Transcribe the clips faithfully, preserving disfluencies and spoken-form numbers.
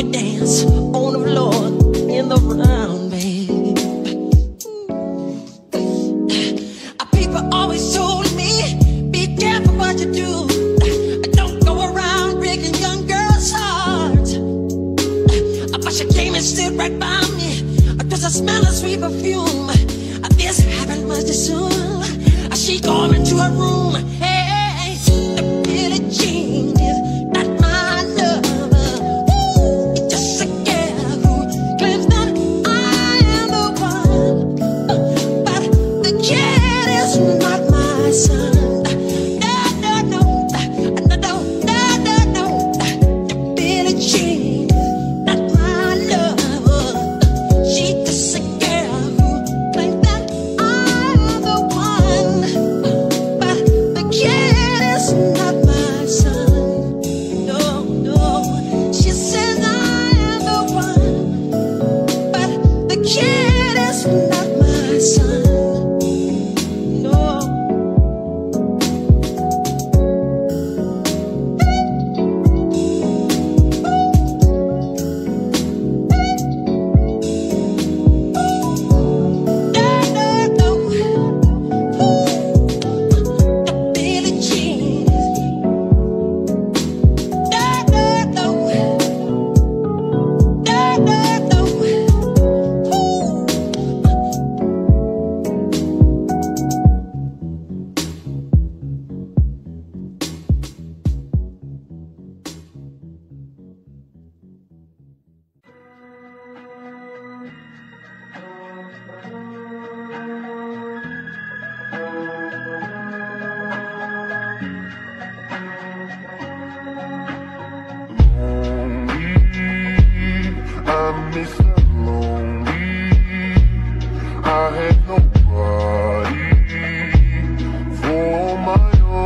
would dance on the floor in the round, babe. People always told me, be careful what you do. Don't go around breaking young girls' hearts. But she came and stood right by me. Does it smell of sweet perfume? This happened much too soon. She called me to her room. Hey, the Billie Jean is not my lover. Ooh, it's just a girl who claims that I am the one. But the kid is not my son. No, no, no, no, no, no, no, no. The Billie Jean is not my lover. She just a girl who claims that I'm the one. But the kid is not my son. No, no. She says I am the one. But the kid is not my son. No. No, no, no. The Billie Jean. No, no, no. No, no, no. I'm Mister Lonely. I had nobody for my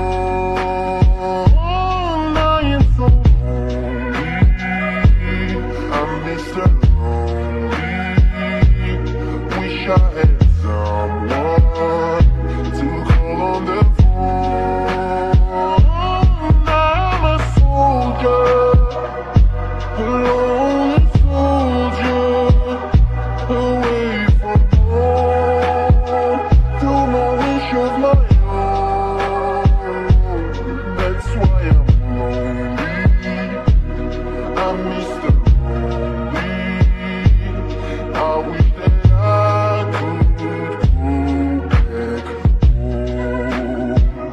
own. I am so lonely. I'm Mister Lonely. Wish I had someone to call on the phone. I'm a soldier. A lonely soldier, away from home, to no wish of my own. That's why I'm lonely. I'm Mister Lonely. I wish that I could go back home.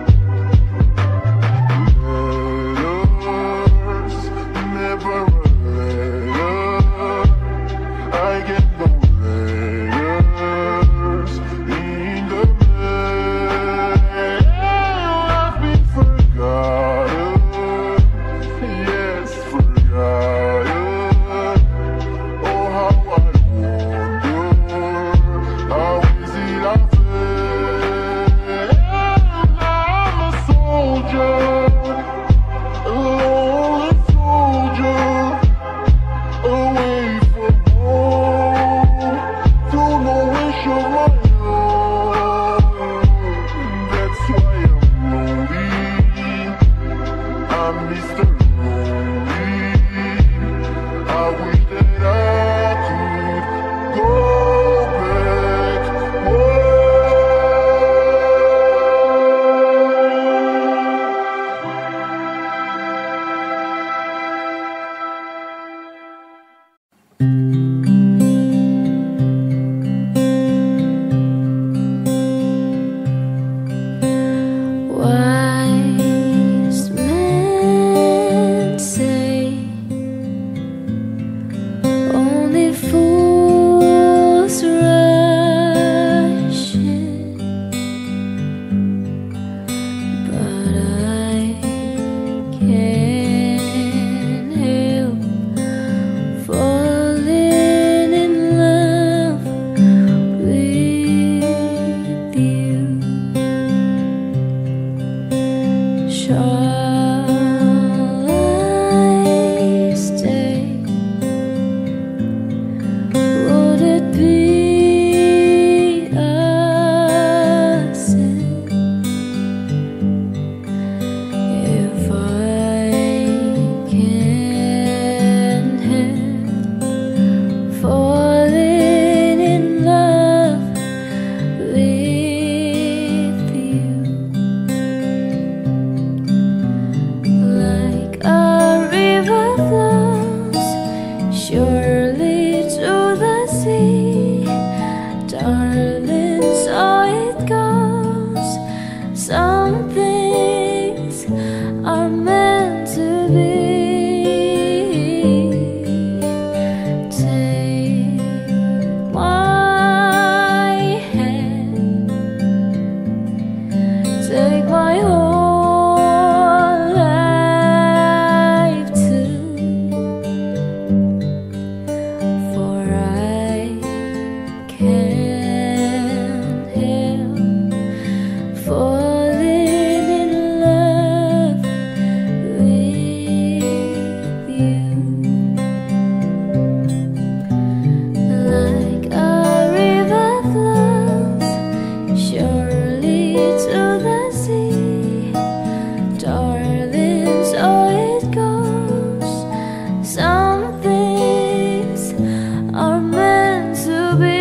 Letters, never a letter. I get no letters in the mail. I've been forgotten, yes, forgotten. surely to the sea, darling, so it goes. Some things are meant to be. Take my hand, take my whole life too, for I can't help falling in love with you. Like a river flows surely to the sea, darling, so it goes. Some things are meant to be.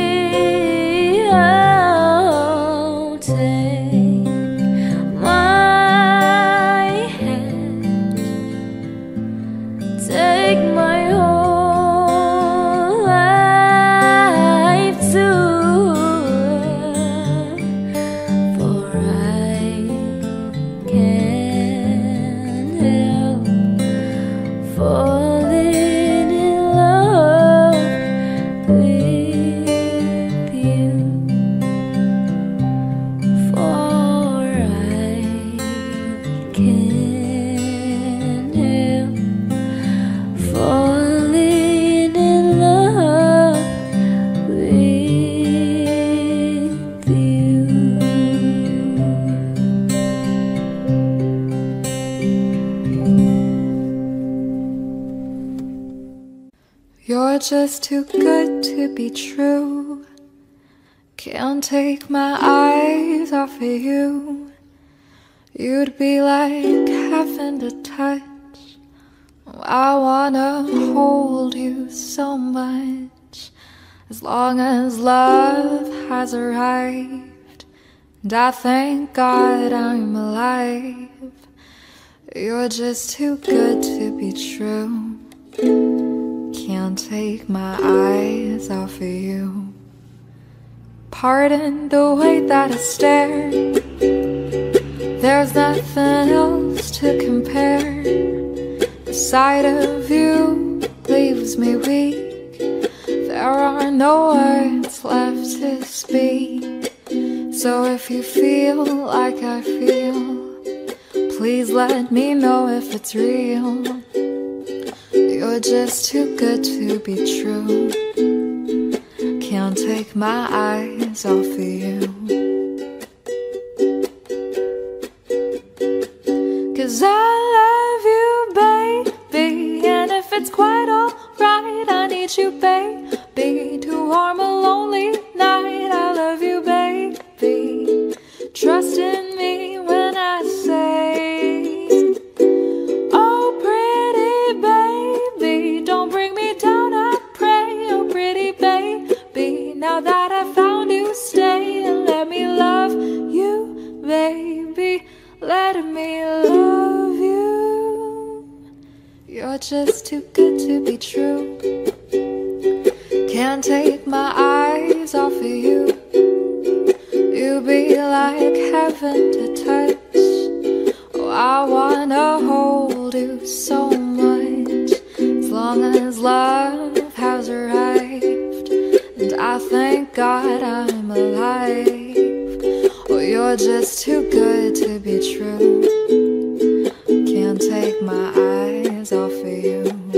Oh, take my hand, take my whole life too, for I can't help falling in love with you, for I can't help falling in love with you. You're just too good to be true. Can't take my eyes off of you. You'd be like heaven to touch. I wanna hold you so much. As long as love has arrived, and I thank God I'm alive. You're just too good to be true. Can't take my eyes off of you. Pardon the way that I stare. There's nothing else to compare. The sight of you leaves me weak. There are no words left to speak. So if you feel like I feel, please let me know if it's real. You're just too good to be true. Can't take my eyes off of you. 'Cause I love you, baby, and if it's quite alright, I need you, baby, to warm a lonely night. I love you, baby. Trust in me when I say, oh pretty baby, don't bring me down, I pray. Oh pretty baby, now that I found you, stay and let me love you, baby. Let me love you. You're just too good to be true. Can't take my eyes off of you. You be like heaven to touch. Oh, I wanna hold you so much. As long as love has arrived, and I thank God I'm alive. Oh, you're just too good to be true. Can't take my eyes off of you.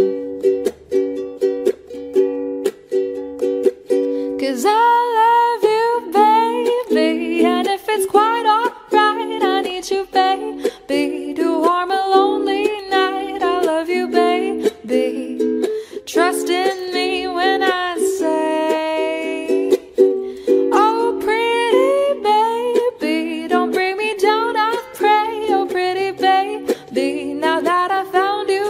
'Cause I love you, baby, and if it's quite alright, I need you, baby, to warm a lonely night. I love you, baby. Trust in me when I say, oh pretty baby, don't bring me down, I pray. Oh pretty baby, now that I found you,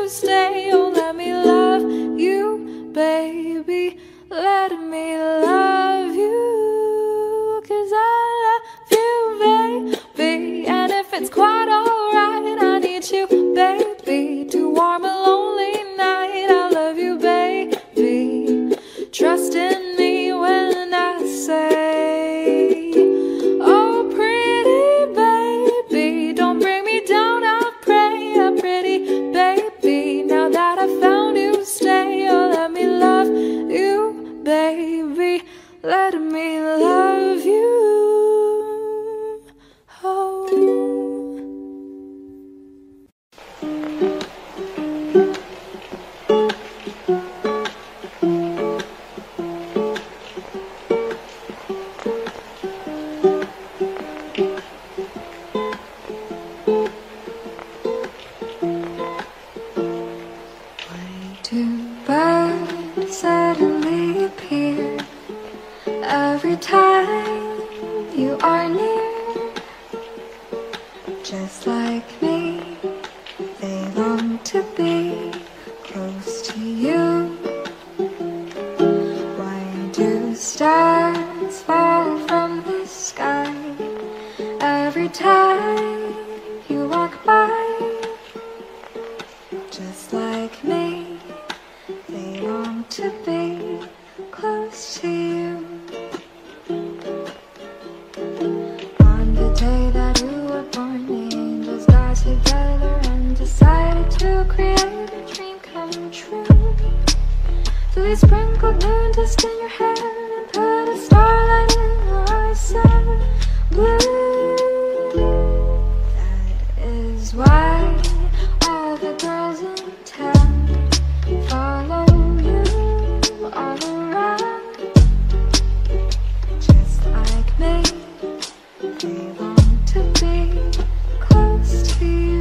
stars suddenly appear every time you are near. Just like me, they long to be close to you. Why do stars fall from the sky every time you walk by? Just like me, they long to be close to you. On the day that you were born, the angels got together and decided to create a dream come true. So they sprinkled moon dust in your hair and put a starlight in your eyes so blue. That is why all the girls in town follow you all around. Just like me, they long to be close to you.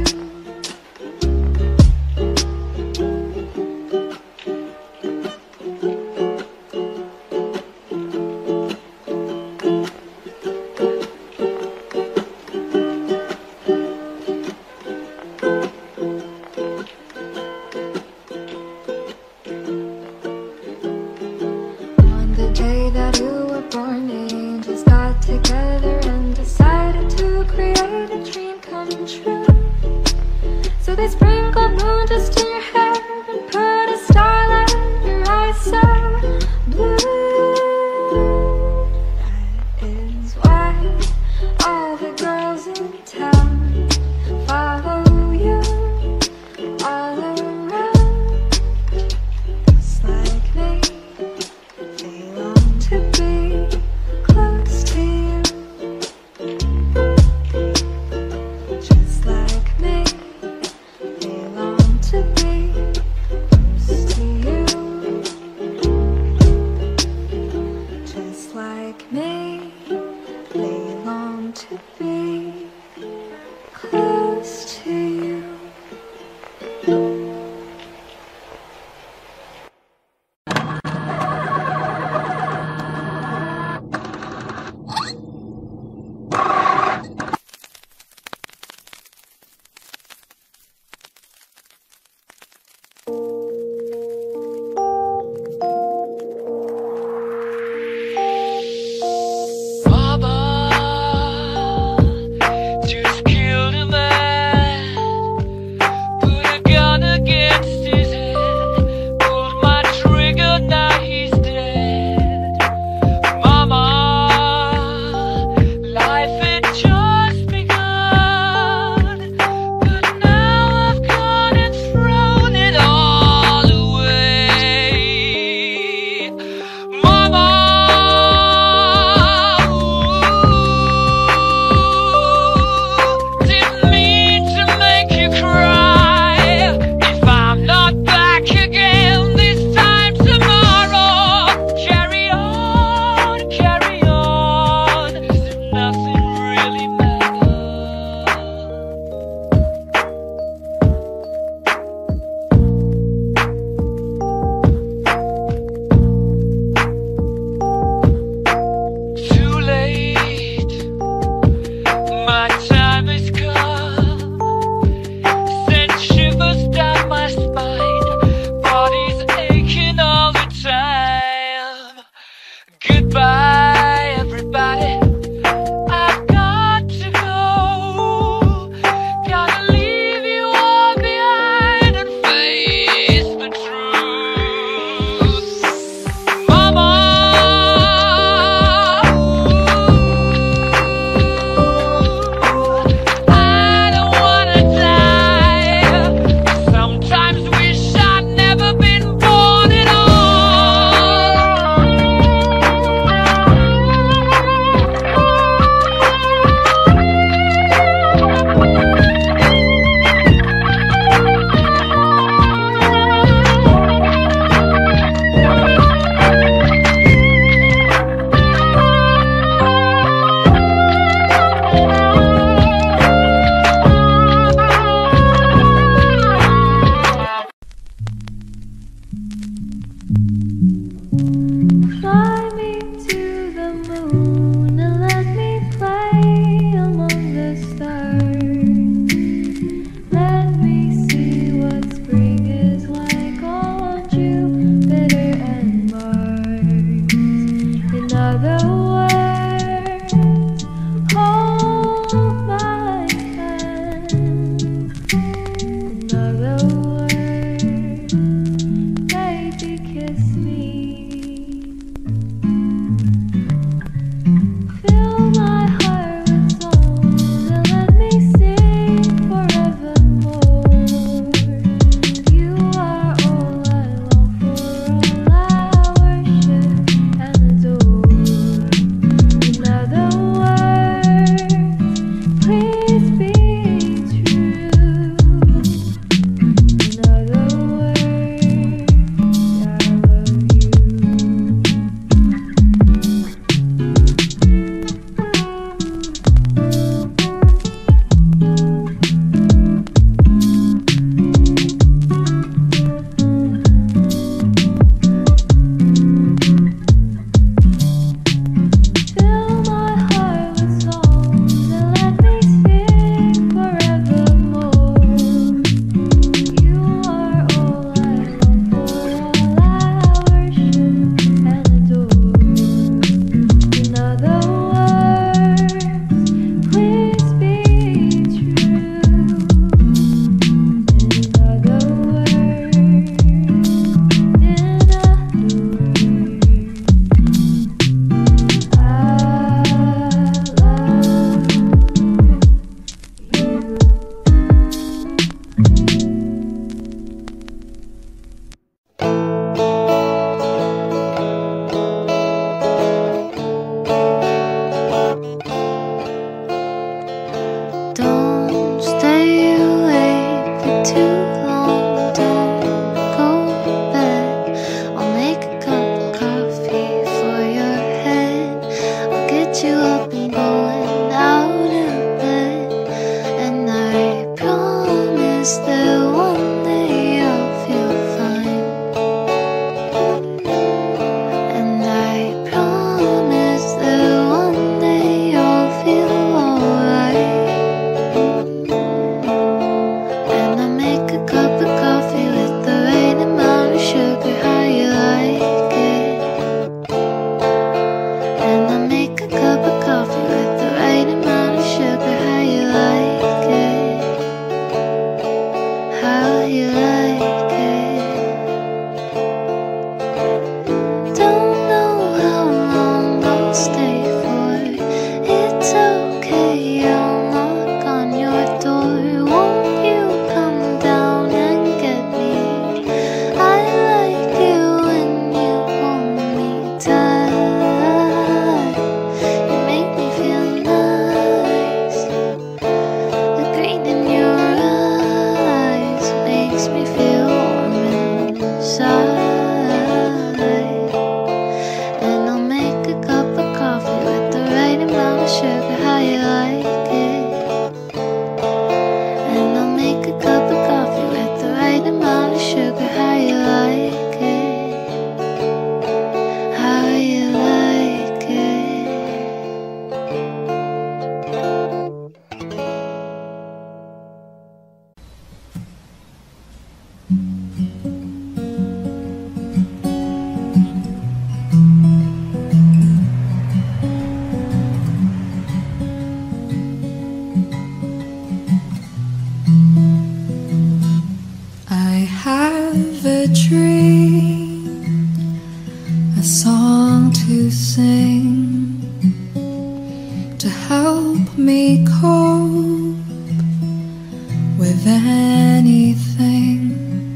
song to sing to help me cope with anything.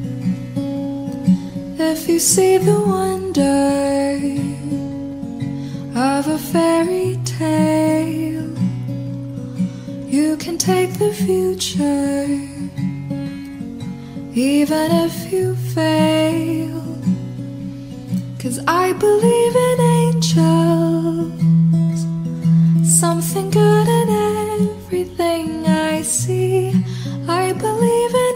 If you see the wonder of a fairy tale, you can take the future even if you fail. 'Cause I believe in angels, something good in everything I see. I believe in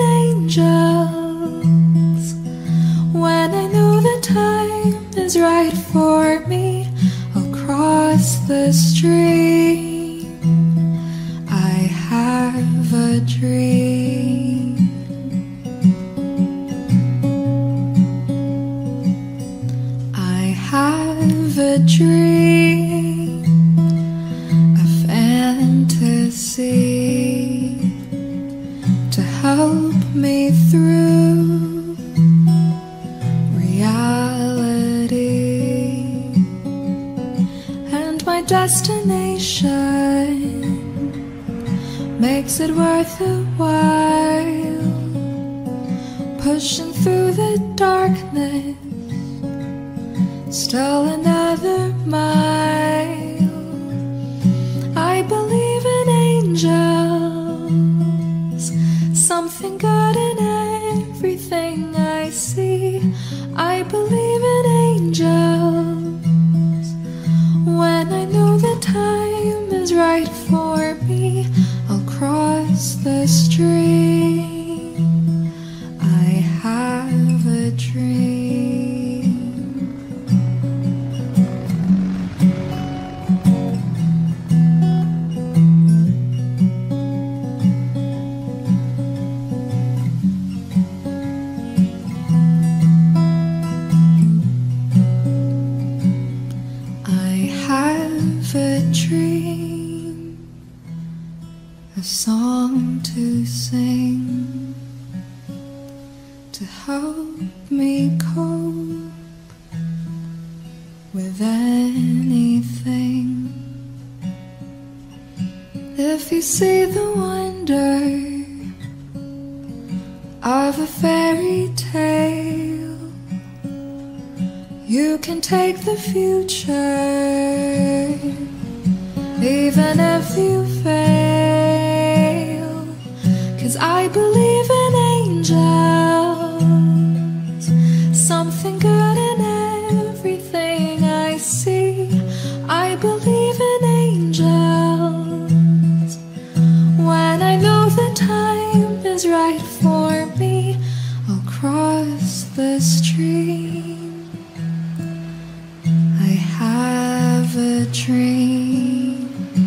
angels when I know the time is right for me. I'll cross the stream. I have a dream. I have a dream, a fantasy to help me through reality, and my destination makes it worth a while, pushing through the darkness, still another mile. I believe in angels, something good in everything I see. I believe in angels when I know the time is right for me. I'll cross the stream. I have a dream. I have a dream, a song to sing to help me cope with anything. If you see the wonder of a fairy tale, you can take the future even if you fail. 'Cause I believe in angels, something good in everything I see. I believe in angels when I know the time is right for me. I'll cross the stream. I have a dream.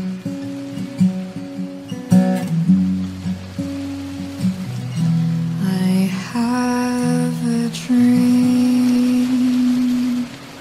I have a dream.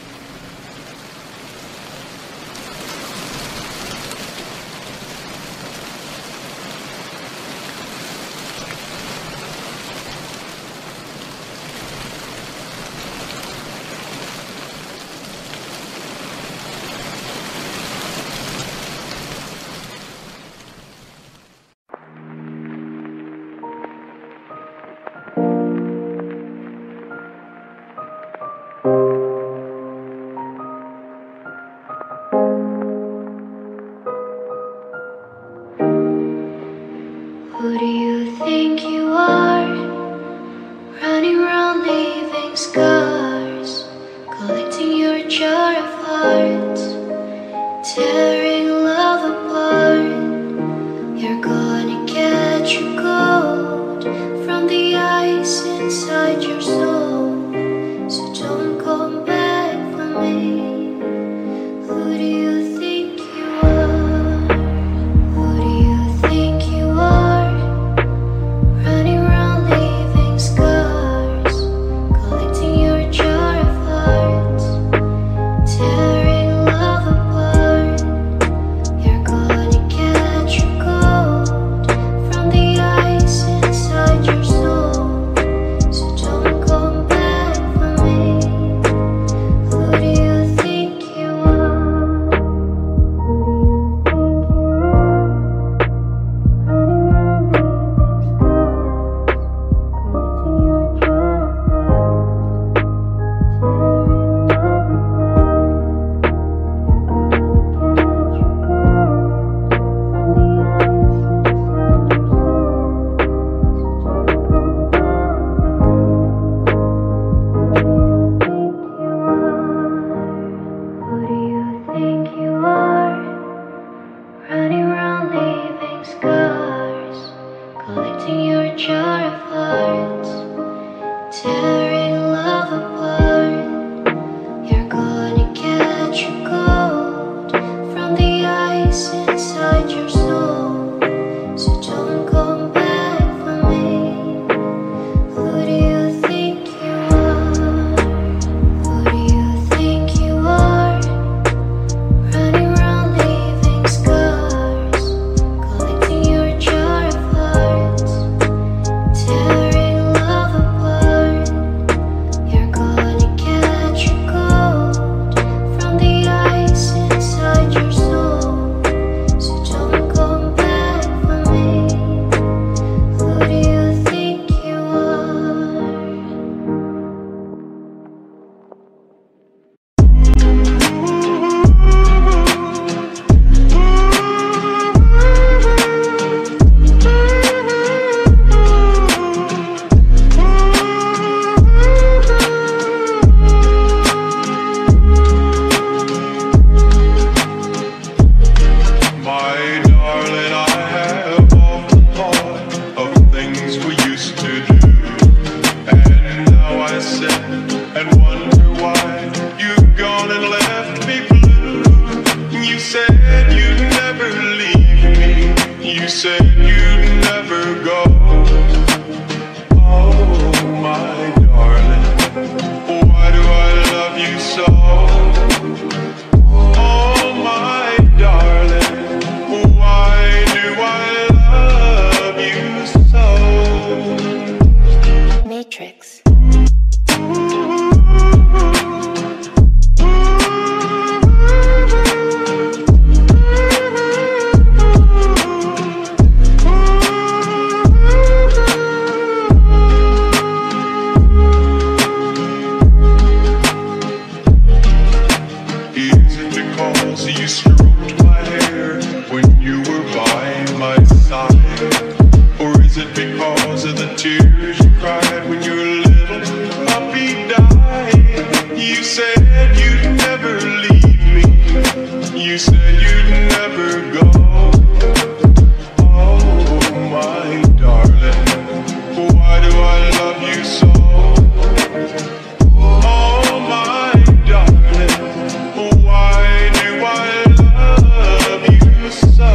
Who do you think you are? Running around leaving scars, collecting your jar of hearts, tearing love apart. You're gonna get your gold from the ice inside your soul, so don't come back for me. Who do you think you are? Who do you think you are? Running around leaving scars, collecting your jar of hearts, tearing love apart. so. Oh my darling, why do I love you so? Matrix. You stroked my hair when you were by my side, or is it because of the tears you cried when your little puppy died? You said you'd never leave me, you said you'd never go. Oh my darling, why do I love you so? Oh my darling, why do I love you so?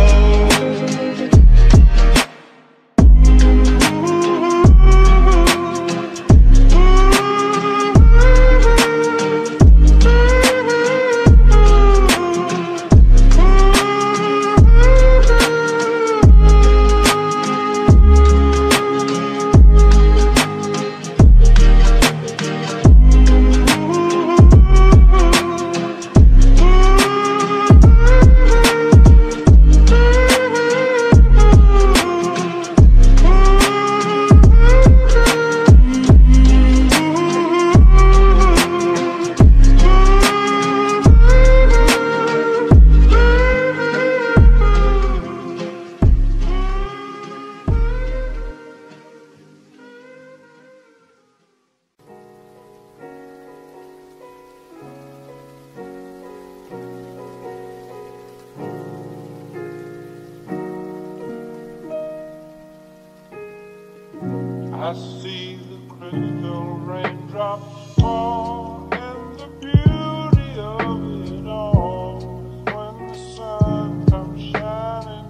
I see the crystal raindrops fall, and the beauty of it all is when the sun comes shining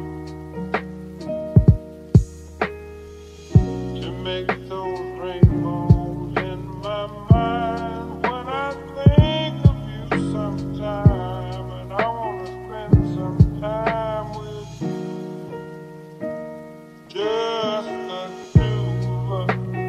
through to make those rainbows in my mind. When I think of you sometime, and I want to spend some time with you, just the two of us.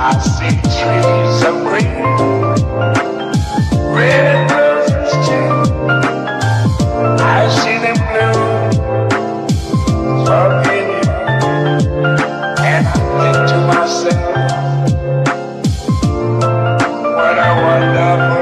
I see trees of green, red roses too. I see them blue for you, and I think to myself, what a wonderful.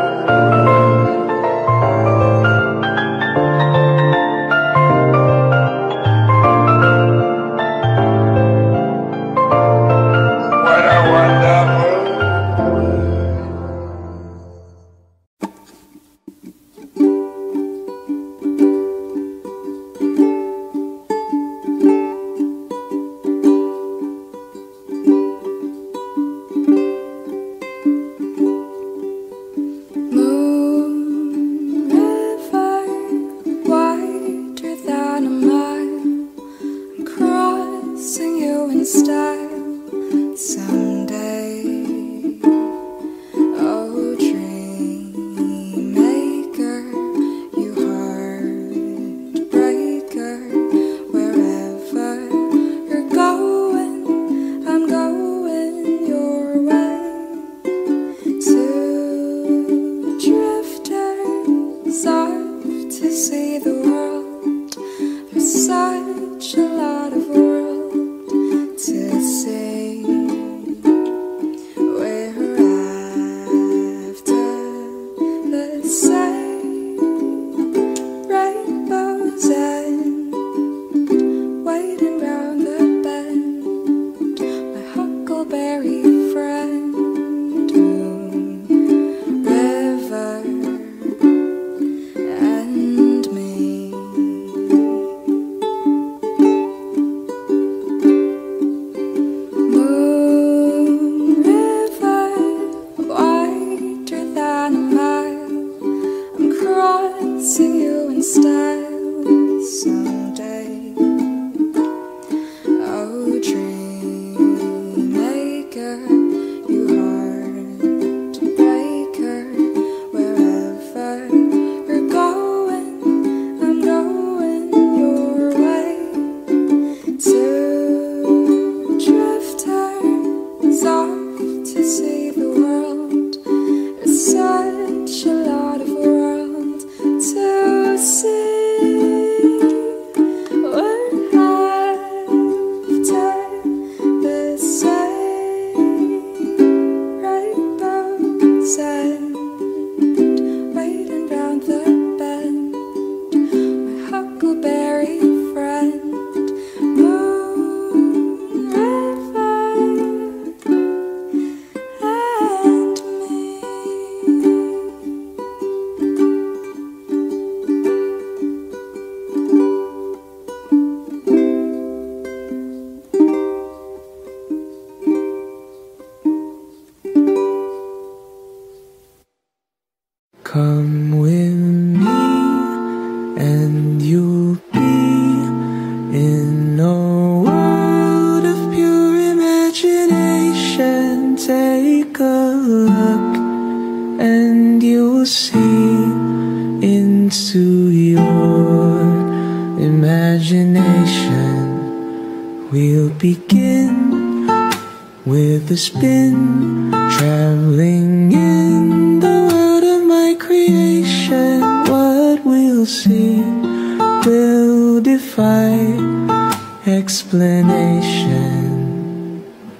Come with me and you'll be in a world of pure imagination. Take a look and you'll see into your imagination. We'll begin with a spin, traveling in the world of my creation. What we'll see will defy explanation.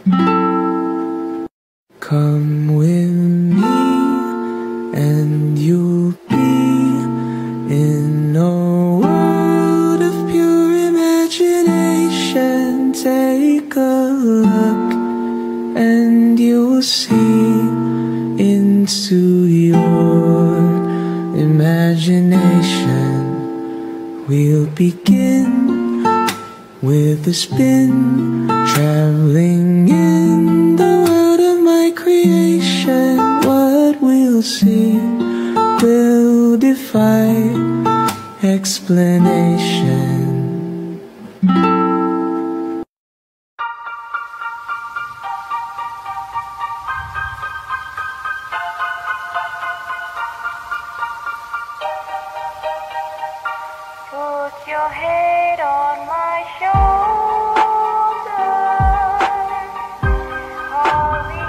Come with me and you'll be in a world of pure imagination. Take a look and you'll see into your imagination. We'll begin with a spin, traveling in the world of my creation. What we'll see will defy explanation. Put your head on my shoulder. All the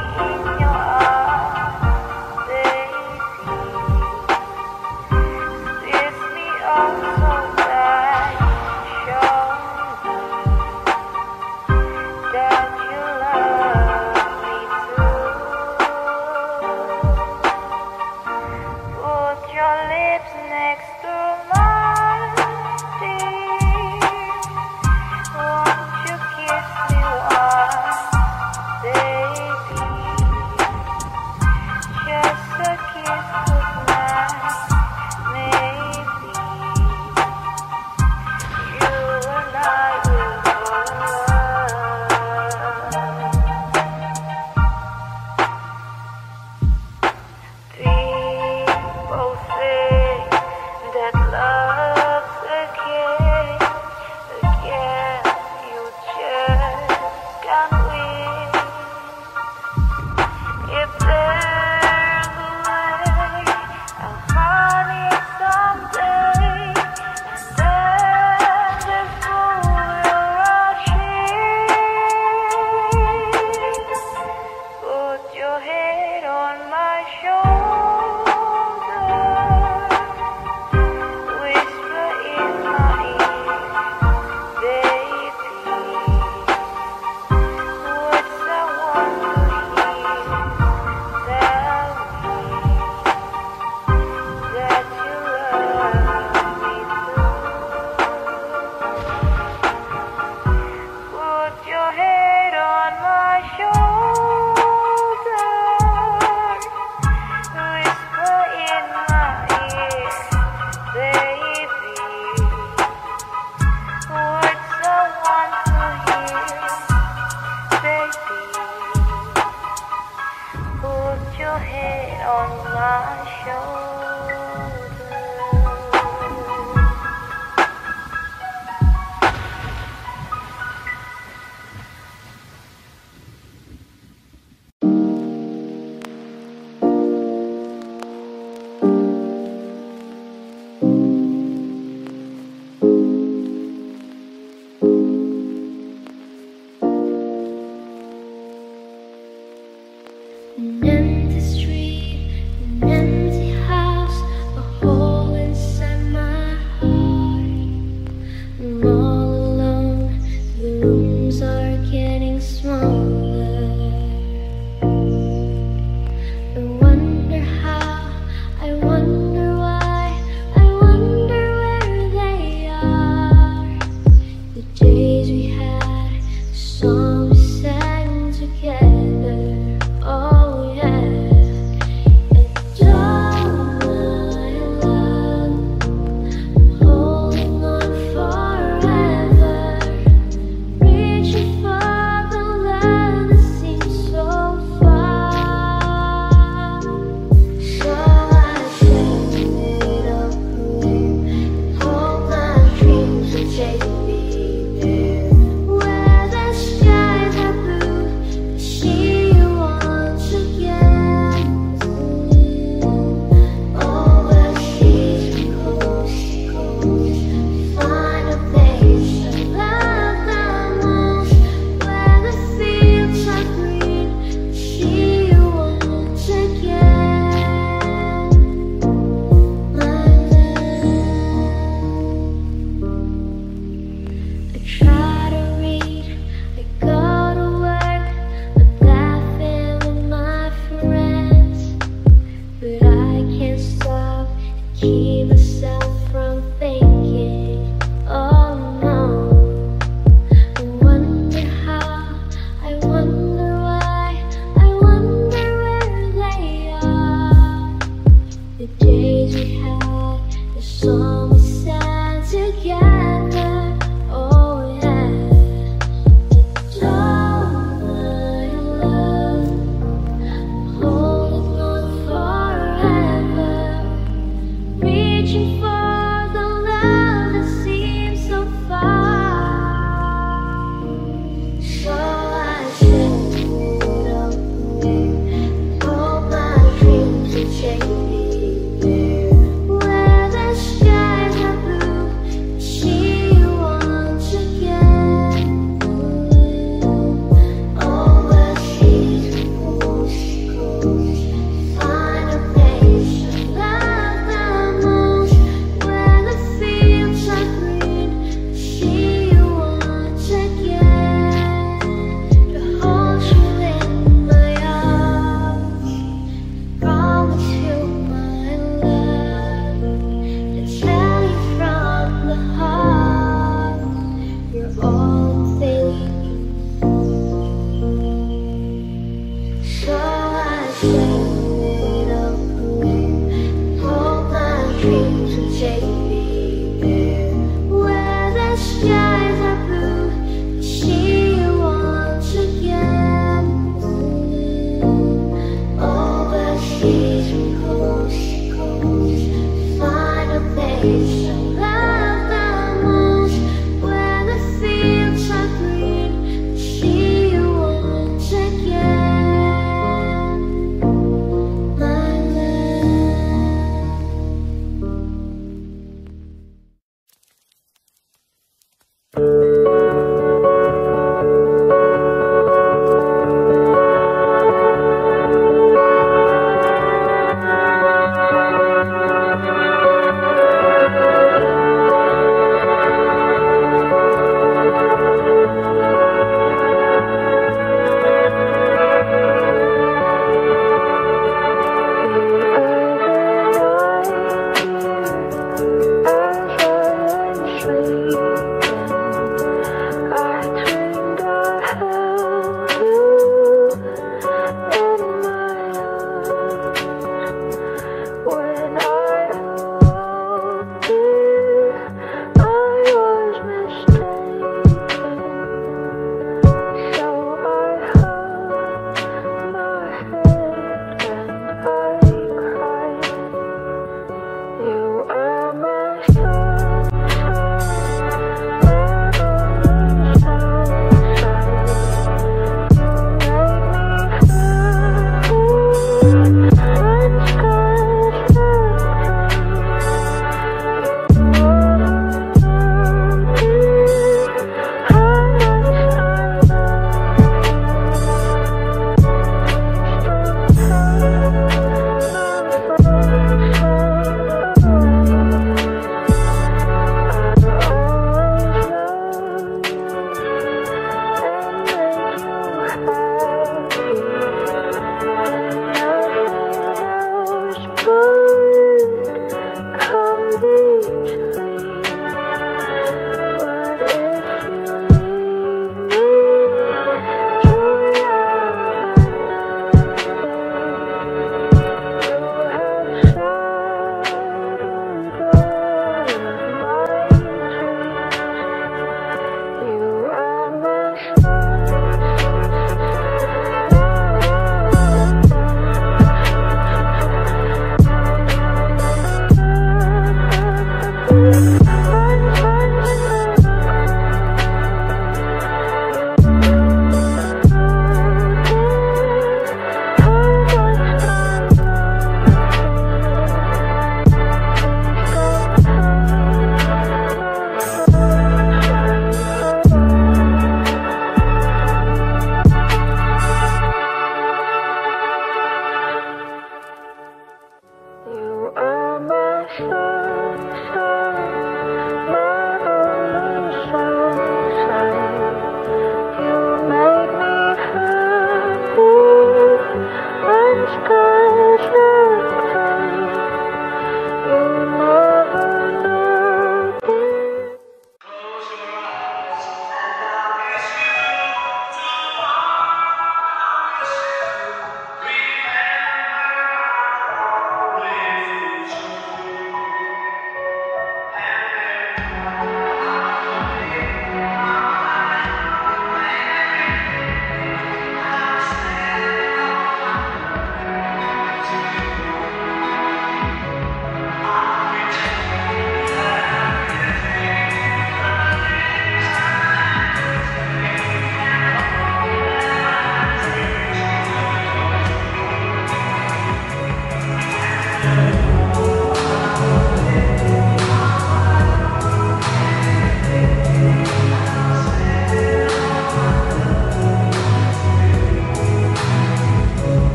my shoulder. An empty street, an empty house, a hole inside my heart. I'm all alone, the rooms are getting smaller. I wonder how, I wonder why, I wonder where they are. The days we had, the songs we sang together. Oh yeah.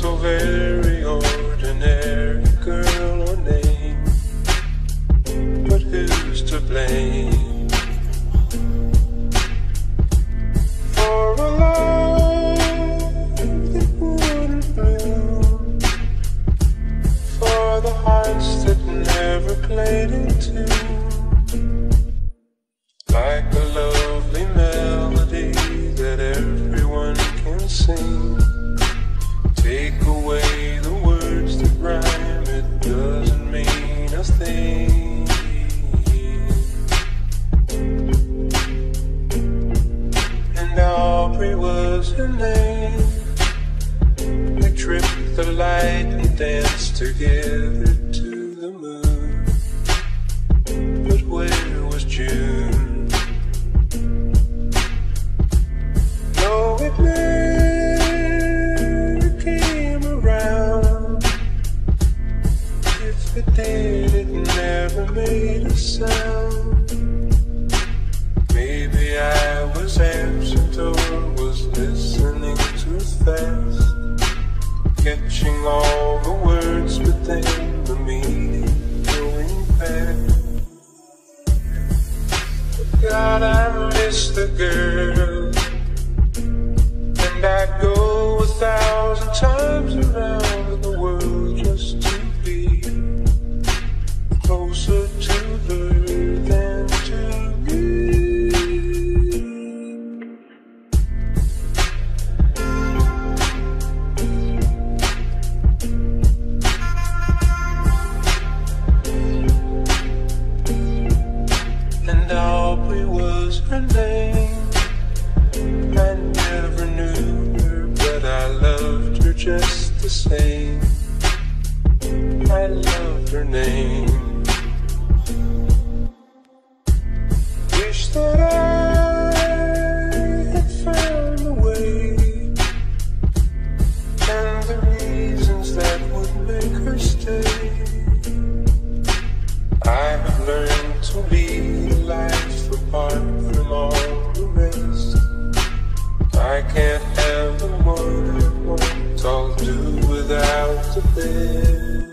so very ordinary girl or name, but who's to blame for a love that wouldn't bloom, for the hearts that never played in tune, like a lovely melody that everyone can sing. Take away the words that rhyme, it doesn't mean a thing. And Aubrey was her name. They tripped the light and danced together to the moon. But where was June? No, it never came around. If it did, it never made a sound. Maybe I was absent or was listening too fast, catching all the words but then the meaning going back. God, I miss the girl, and I'd go a thousand times around the world just to be closer to her than to me. And Aubrey was her name. I never knew her, but I loved her just the same. I loved her name. Wish that I had found a way, and the reasons that would make her stay. I have learned to lead a life apart from all the rest. I can't have the one I want, I'll do without the bed.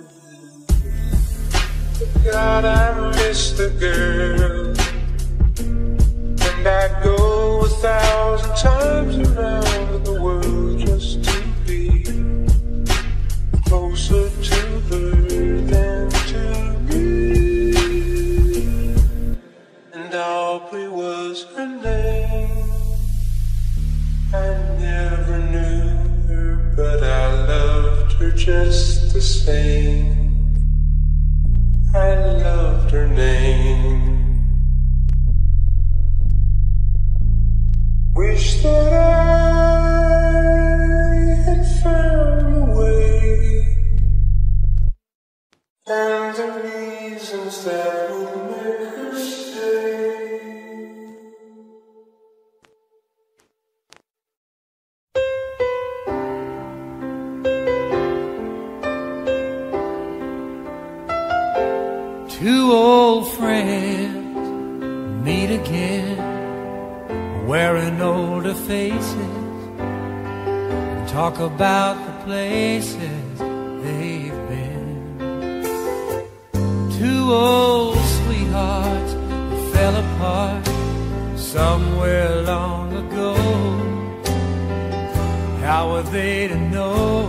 But God, I miss the girl, and I'd go a thousand times around the world just to be closer to her than to me. And Aubrey was her name. I never knew her, but I loved her just the same. I loved her name. Wish that I had found a way, and the reasons that would make her stay. Two old friends meet again, wearing older faces, and talk about the places they've been. Two old sweethearts that fell apart somewhere long ago. How were they to know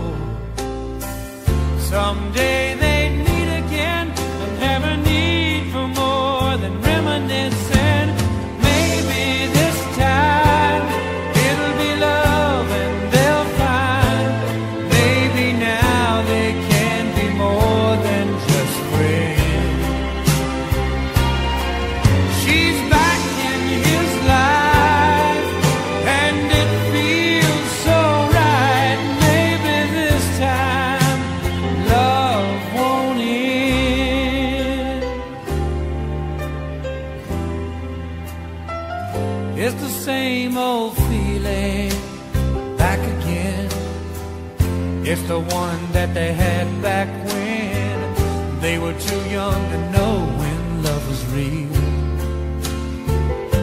someday they'd meet again and have a need for more than reminiscing? Maybe this time it'll be love and they'll find maybe now they can be more than just friends. She's back in his life and it feels so right. Maybe this time love won't end. It's the same old feeling back again. It's the one that they had back when they were too young to know when love was real.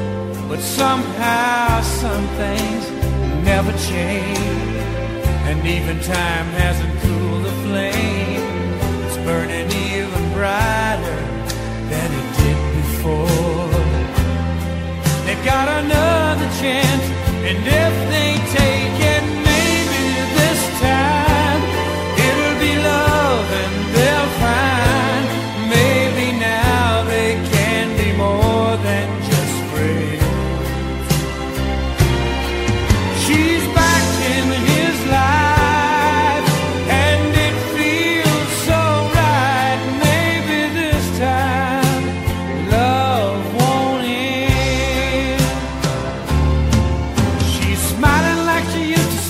But somehow some things never change, and Even time hasn't cooled the flame. It's burning even brighter than it did before. They've got another chance, and if they take it, maybe this time it'll be love and they'll find maybe now they can be more than just friends. She's back in his life, and it feels so right. Maybe this time love won't end. She's smiling like she used to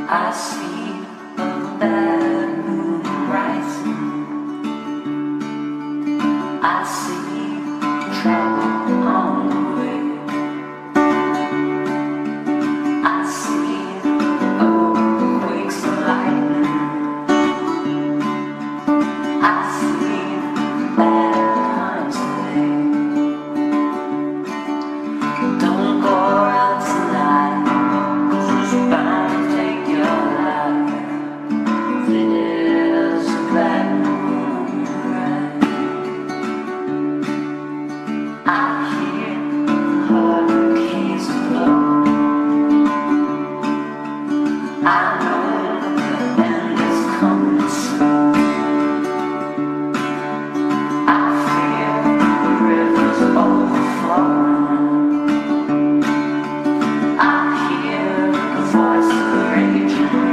I see a bad moon rising. I see trouble on the way. I see earthquakes and lightning. I see bad times today. Don't go out tonight, 'cause it's bound to take your life. There's a bad moon right. I hear hurricanes blow. I know the end is coming soon. I feel the rivers overflowing. I hear the voice raging.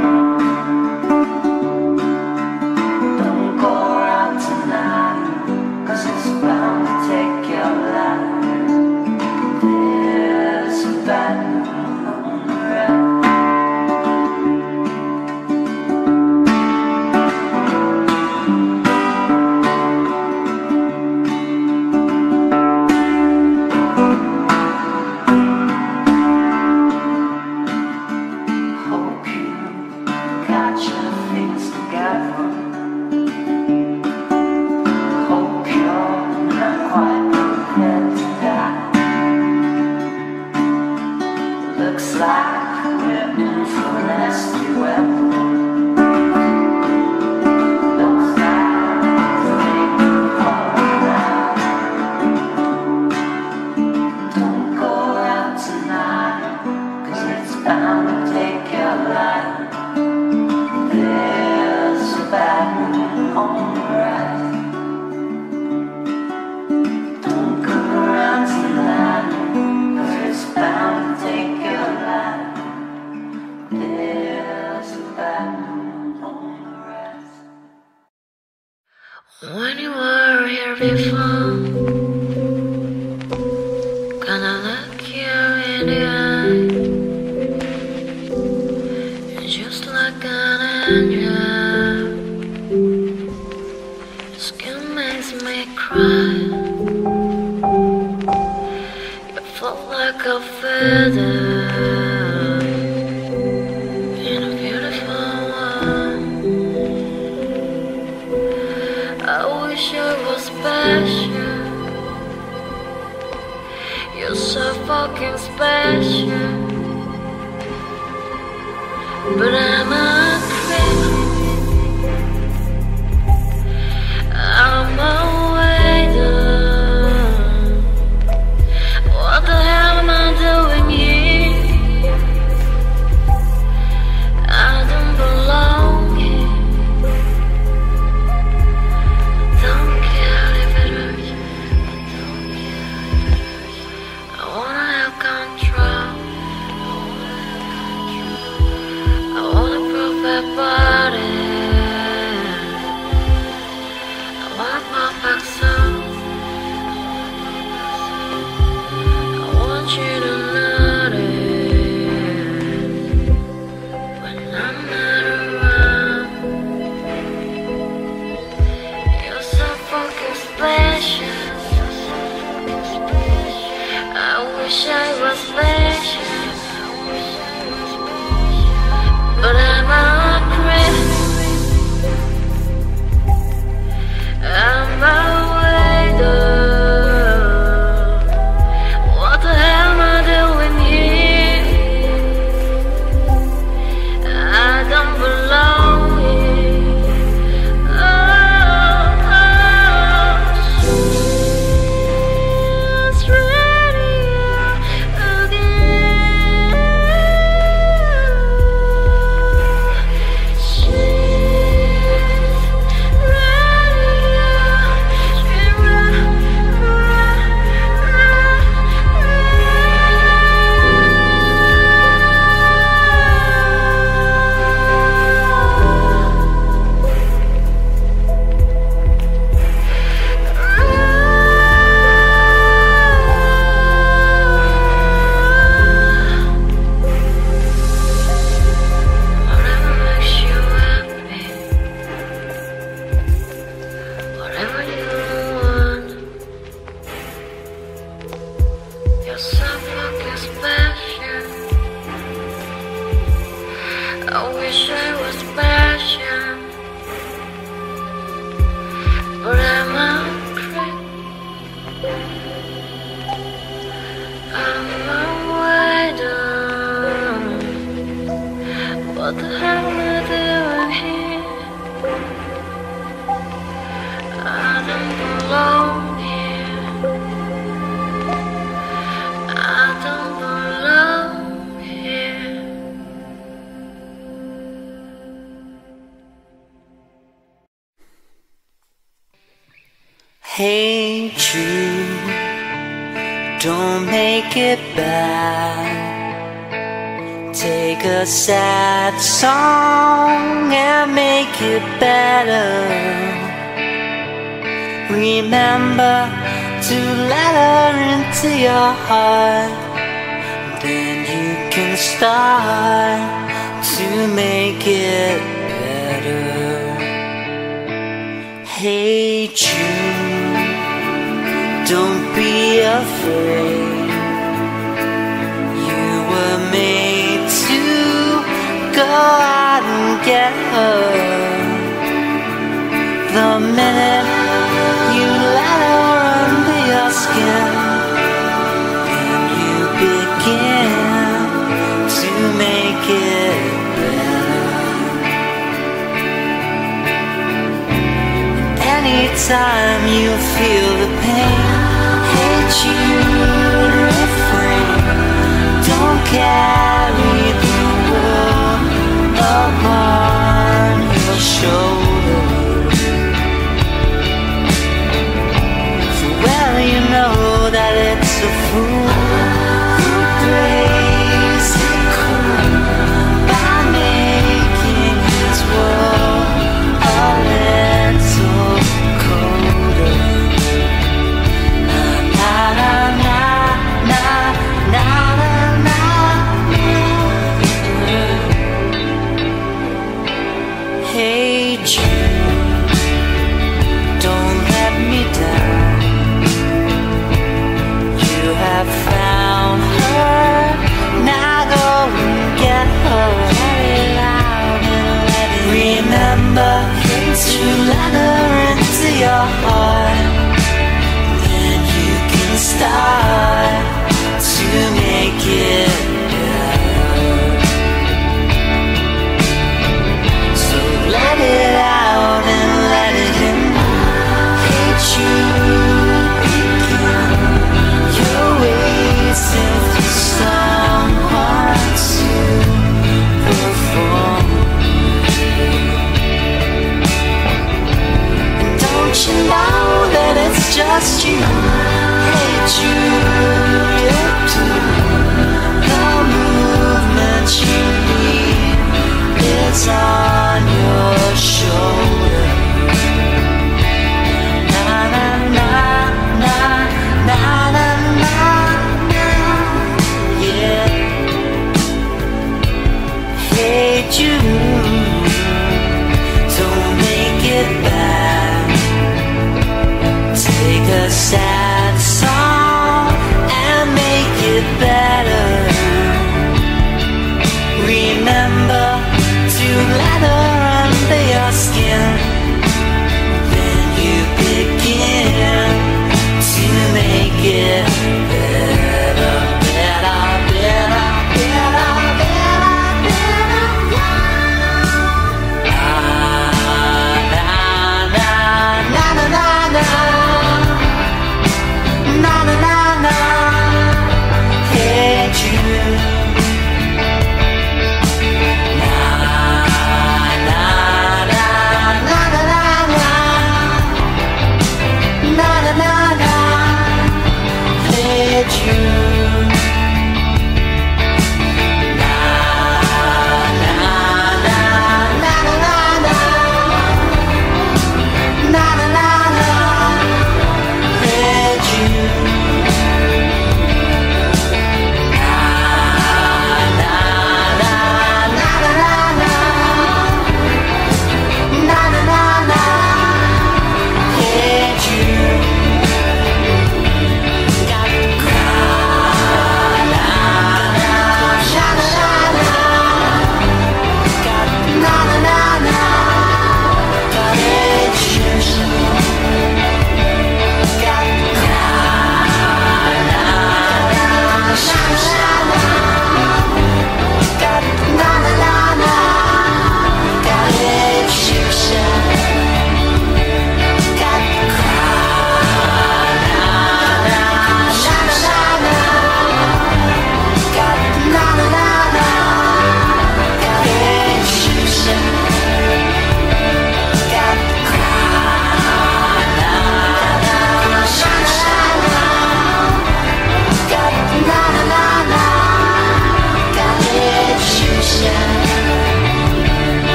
Don't go out tonight, 'cause it's bound to take your life. There's a bad moon on the rise. Hope you got your things together. Hope you're not quite prepared to die. Looks like we're in for a nasty weather. Looks like things are alright. Don't go out tonight, 'cause it's bound to take your life. There's a bad moon on the rise. Don't go around tonight, 'cause it's bound to take your life. There's a bad moon on the rise. When you were here before, gonna look you in the eye, just like an angel. Your skin makes me cry. You fall like a feather in a beautiful world. I wish I was special. You're so fucking special. But I'm a creep. I'm a waiter. What the hell am I doing here? I don't belong here. Don't care if it hurts. Don't care if it hurts. I wanna have control. I wanna prove that body. I wanna pop back soon. I want you to notice when I'm not around. You're so fucking special. I wish I was special. But I'm a crazy. I wish I was passion, but I'm a prick. I'm a widow. What the hell am I doing here? I don't belong here. I don't belong here. Hey Jude, don't make it bad. Take a sad song and make it better. Remember to let her into your heart. Then you can start to make it better. Hey Jude, don't be afraid. You were made to go out and get her. The minute you let her under your skin, then you begin to make it better. Anytime you feel the pain, hate you, refrain. Don't carry the world upon your shoulders. For well you know that it's a fool who plays it cool by making his world a little colder. Na na na na na na na na. Hey Jude, don't let me down. You have found her, now go and get her. Let it out and let it remember to let her into your heart. Then you can start to make it better. So let it out and let it in. Hate you begin. You're waiting for someone to perform. And don't you know that it's just you? Hate you, you do. The movement you need is on your shoulder. Na na na na na na na na. Yeah. Hey Jude, don't make it bad. Take a sad song and make it better. Remember to let her under your skin. Then you begin to make it better, better, better, better, better, better.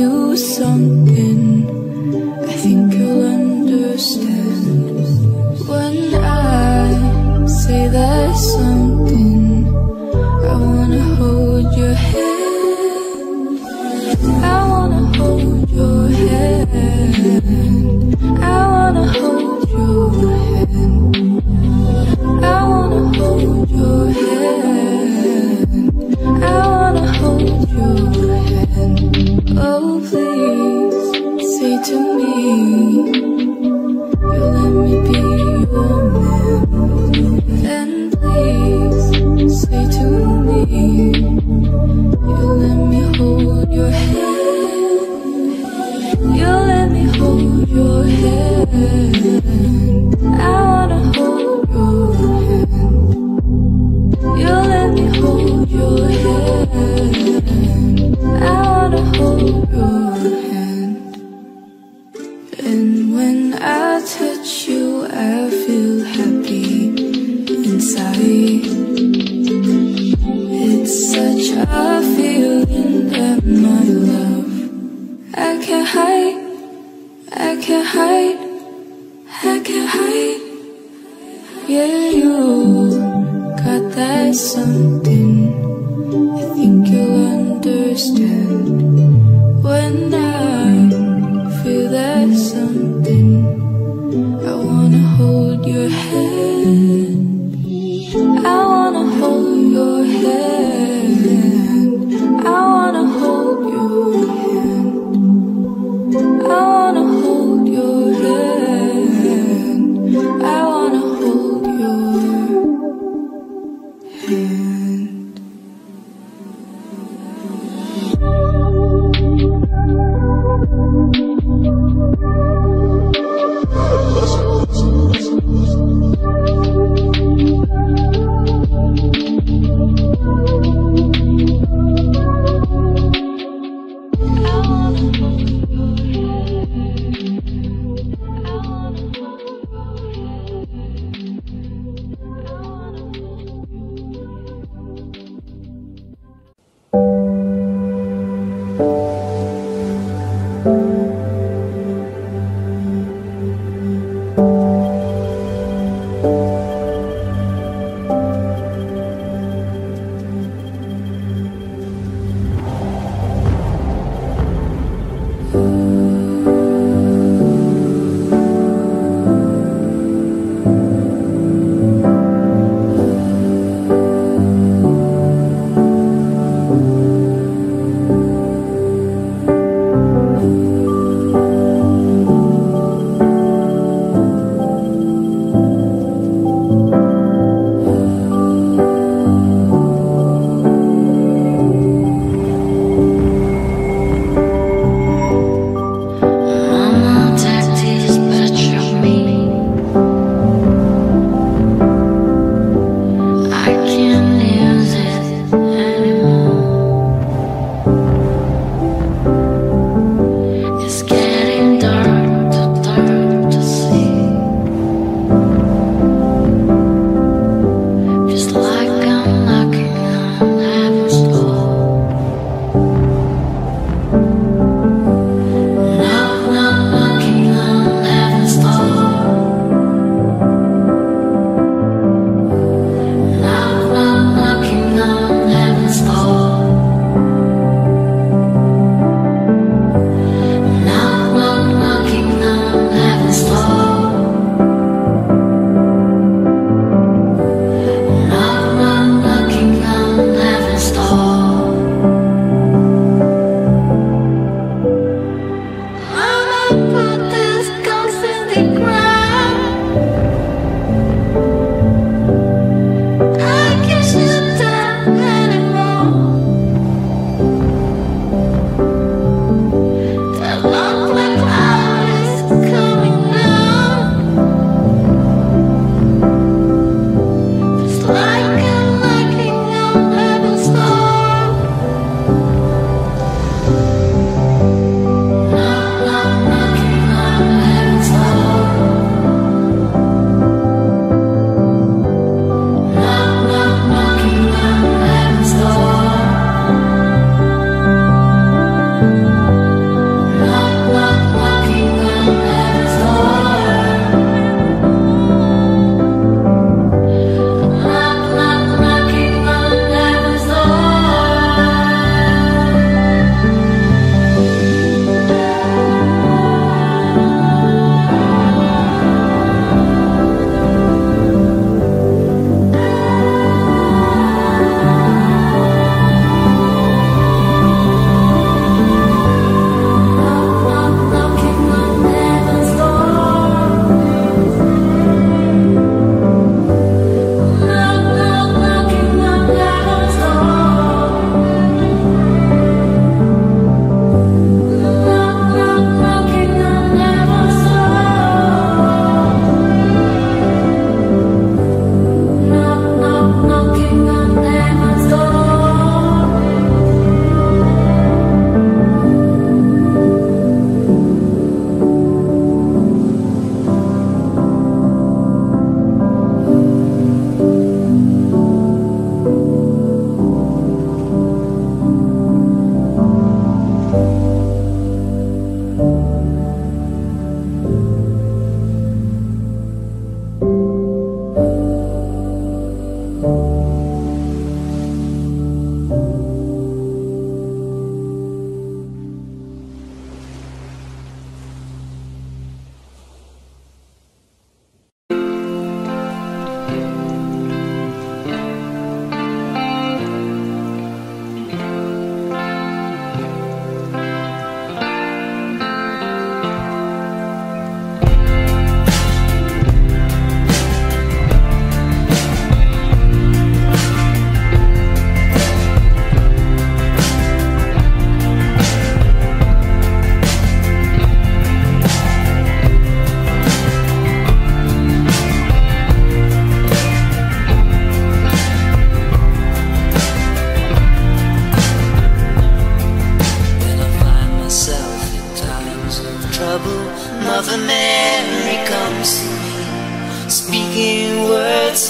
you something I think you'll understand. When I say there's something, I wanna hold your hand. I wanna hold your hand. I wanna hold your hand. I wanna hold your hand. I wanna hold your hand. Oh, please say to me you'll let me be your man. And please say to me you'll let me hold your hand. You'll let me hold your hand. I wanna hold your hand. You'll let me hold your hand. I wanna hold your hand. And when I touch you, I feel happy inside. It's such a feeling that my love I can't hide, I can't hide, I can't hide. Yeah, you got that something I think you'll understand. When I feel that something, I wanna hold your hand. I wanna hold your hand. I wanna hold your hand. I wanna hold your hand. I wanna hold your hand.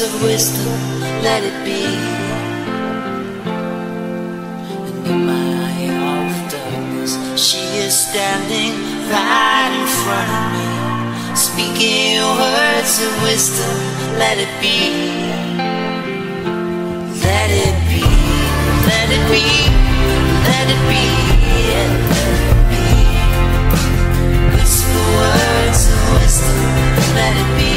words of wisdom, let it be. And in my hour of darkness, she is standing right in front of me, speaking words of wisdom, let it be. Let it be, let it be, let it be, yeah, let it be. Whisper words of wisdom, let it be.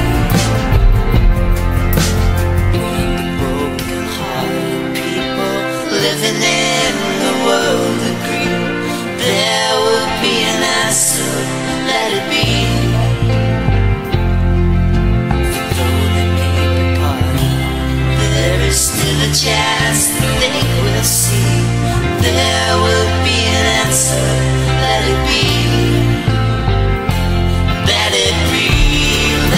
When the broken hearted people living in the world agree, there will be an answer, let it be. There is still a chance that they will see. There will be an answer, let it be. Let it be,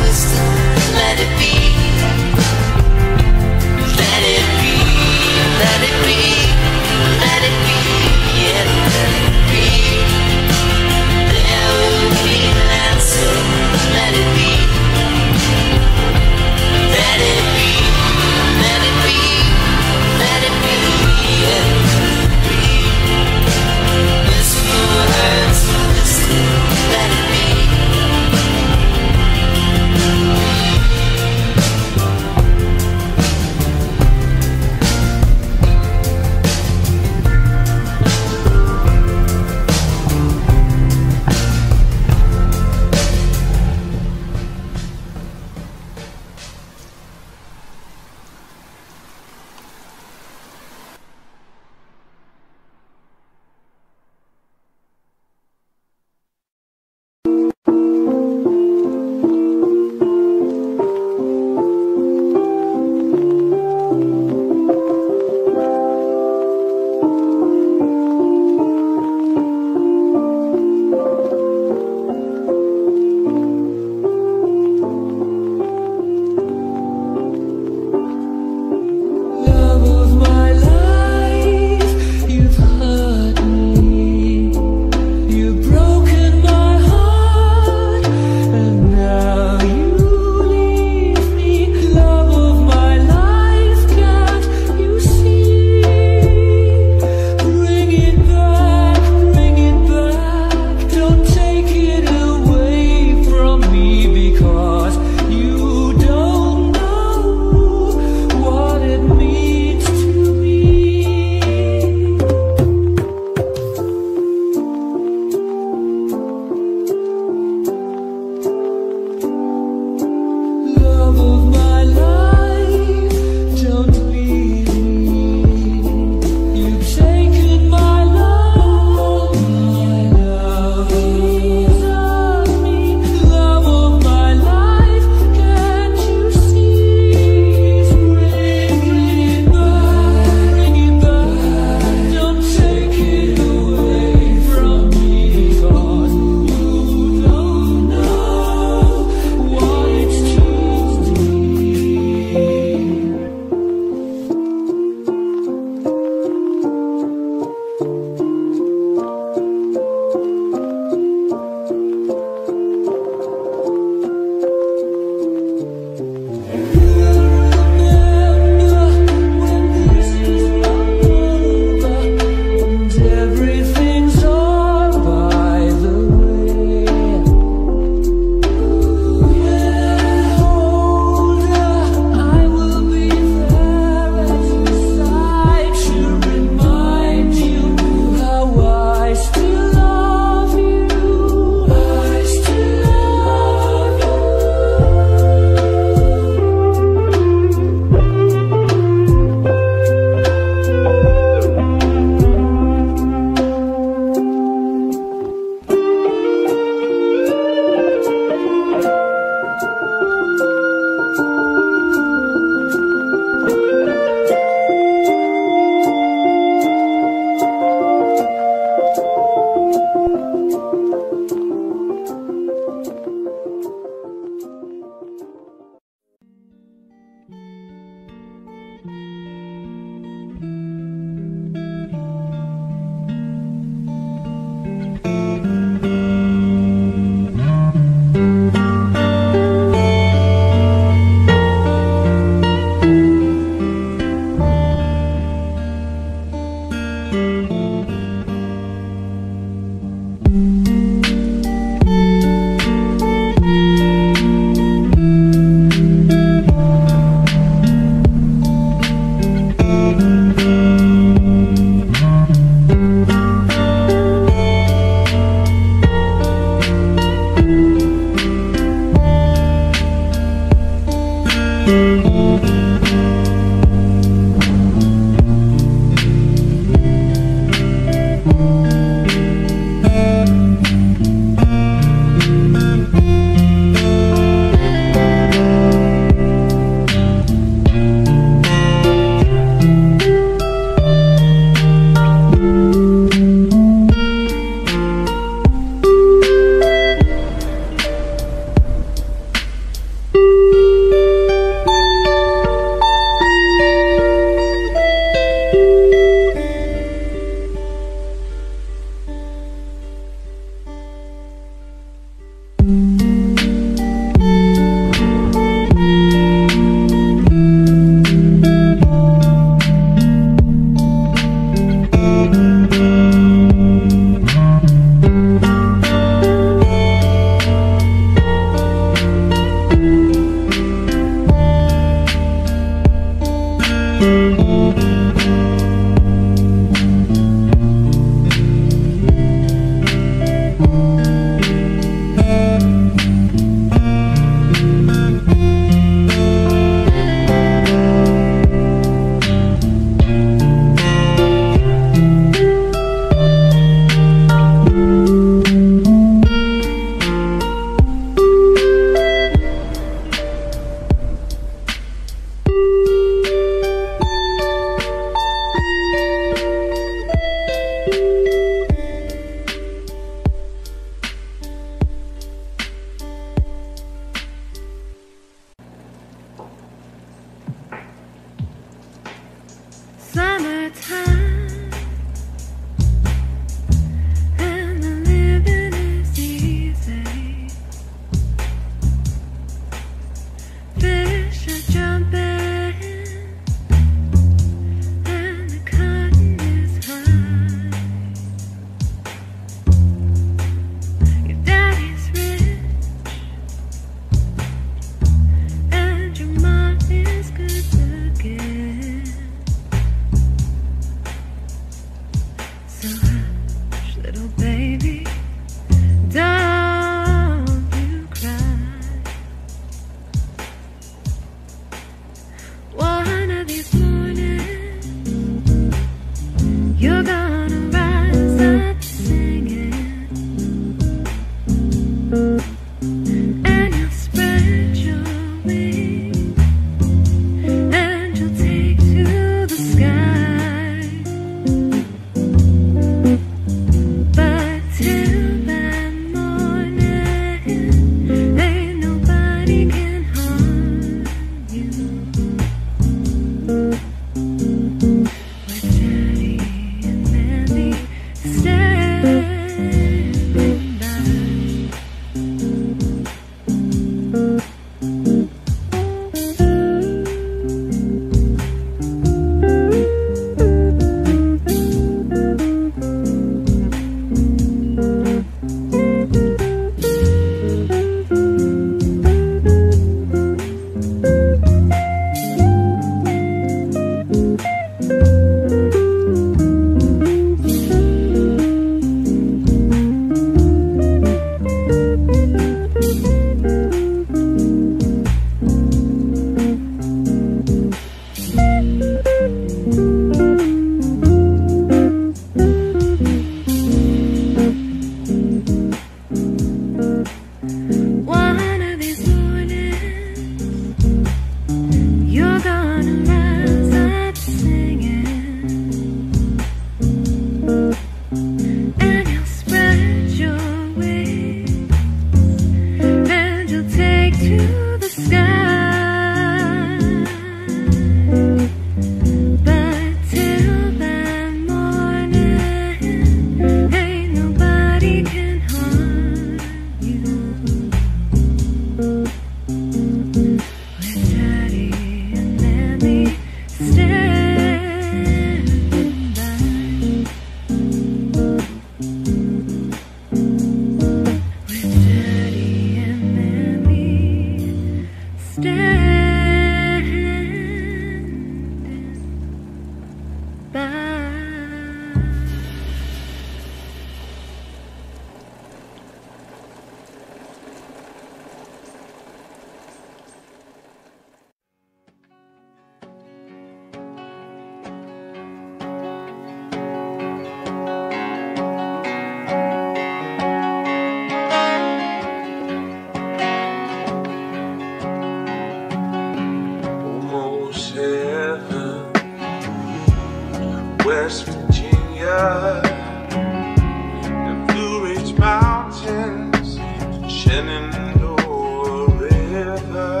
West Virginia, the Blue Ridge Mountains, Shenandoah River.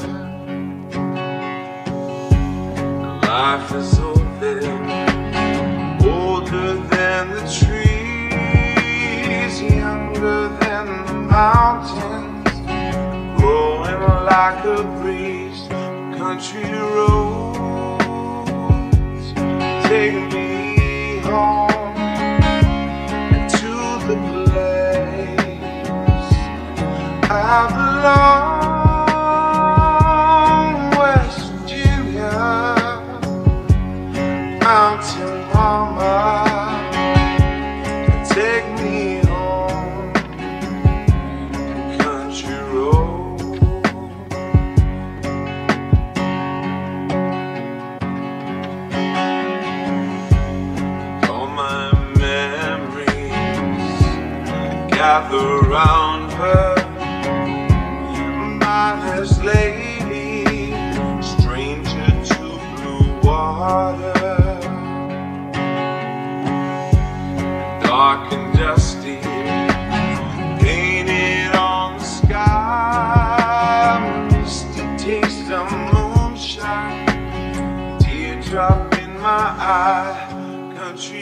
Life is open, older than the trees, younger than the mountains, growing like a breeze. Country roads take me home to the place I belong. West Virginia, mountain mama, take me home, country road. All my memories gather round her, mindless lady, stranger to blue water. Dark and dusty, painted on the sky, misty taste of moonshine, teardrop in my eye. Country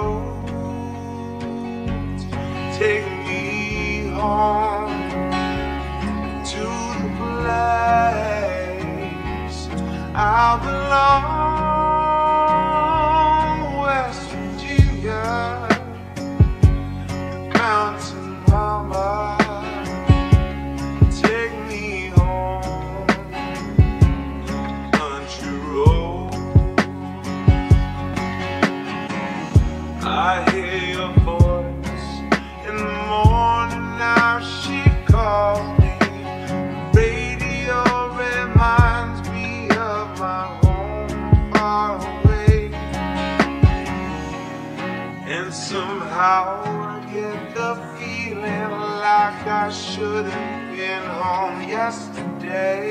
roads take me home to the place I belong. West Virginia, mountain mama, take me home, country road. I hear your voice in the morning, now she calls me. Radio reminds me of my home far away, and somehow I get the feeling like I should have been home yesterday,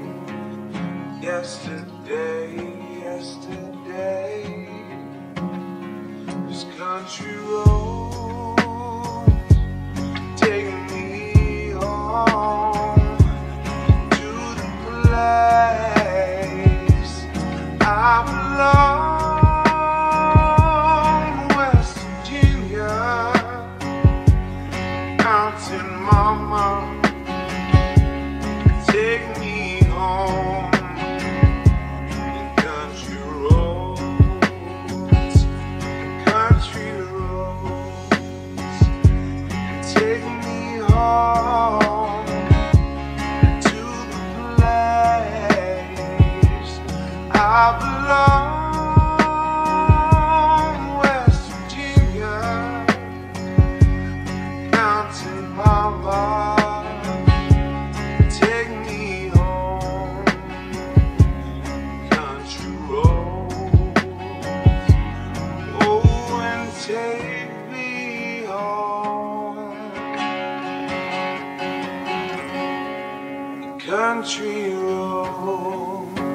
yesterday, yesterday. This country road take me home to the place I belong. West Virginia, mountain mama, take me home, country roads, country roads, take me home to the place I belong. West Virginia, mountain mama, take me home, country roads. Oh, and take me home, country roads.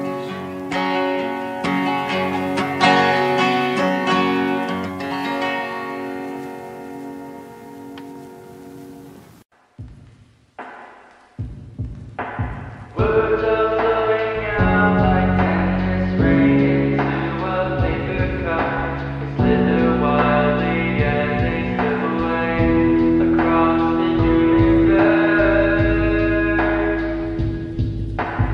Words are flowing out like endless rain into a paper cup. They slither wildly as they slip away across the universe.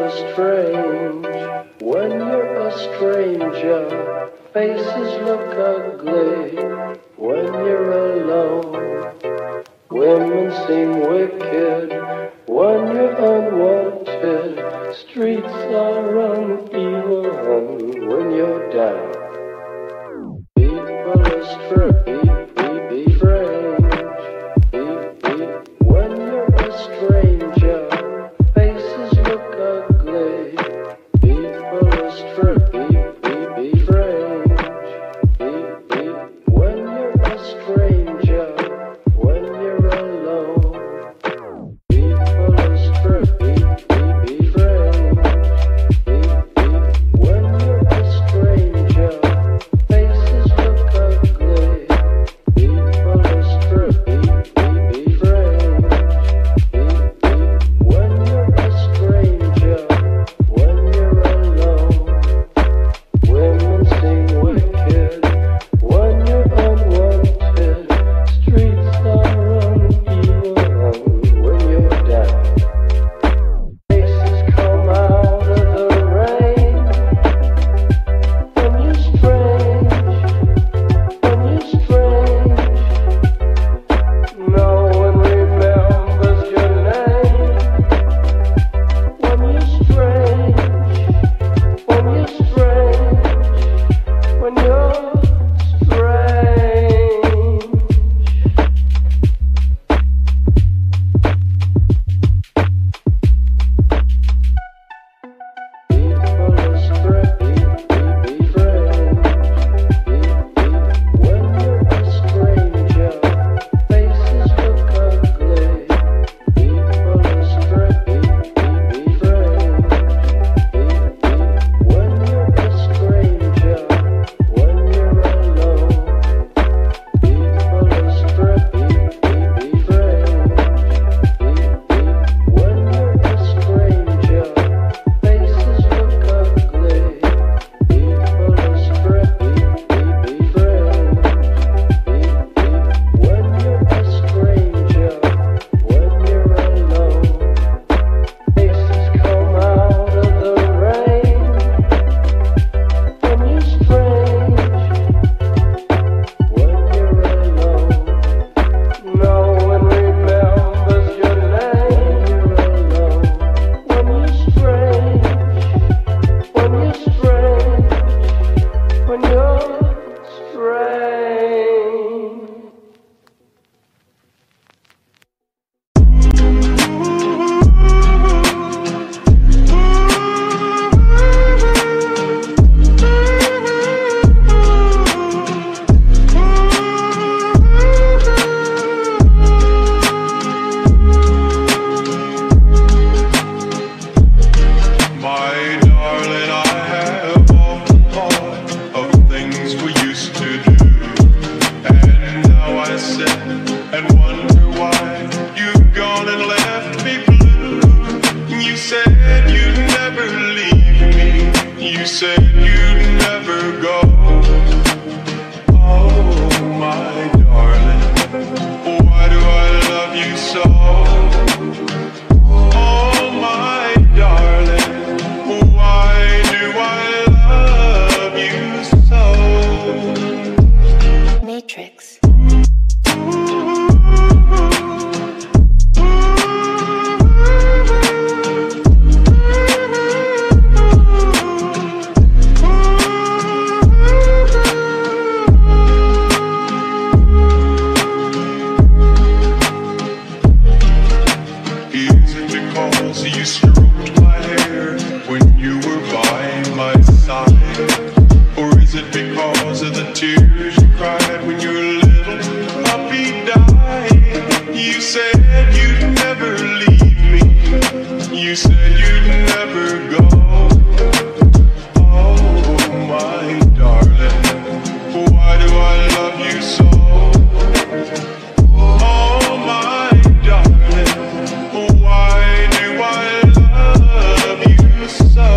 strange when you're a stranger. Faces look ugly when you're alone. Women seem wicked when you're unwanted. Streets are uneven when you're down. People are strange, strange when you're a stranger. Faces look ugly. People are strange, strange when you're a stranger. When you're alone. People are strange, strange when you're a stranger. Faces look ugly. People are strange, strange when you're a stranger. When you're alone. Women seem wicked when you're unwanted. Streets are uneven when you're down. Faces come out of the rain. When you're strange, when you're strange, no one remembers your name. When you're strange, when you're strange, when you're strange. People are strange, strange when you're a stranger. Faces look ugly. People are strange, strange when you're a stranger. When you're alone. People are strange, strange when you're a stranger. Faces look ugly. People are strange, strange when you're a stranger. When you're alone. Faces come out of the rain. When you're strange. When you're alone. No one remembers your name. When you're strange. When you're strange. When you're strange. My darling, I have often thought of things we used to do. And now I sit and wonder why you've gone and left me blue. You said you'd never leave me. You said you'd never go. Oh, my darling, why do I love you so? Oh, my darling, why do I love you so? Matrix. Is it because you stroked my hair when you were by my side? Or is it because of the tears you cried when your little puppy died? You said you'd never leave me. You said you'd never go. Oh, my darling, why do I love you so? Oh, my darling, why do I love you so?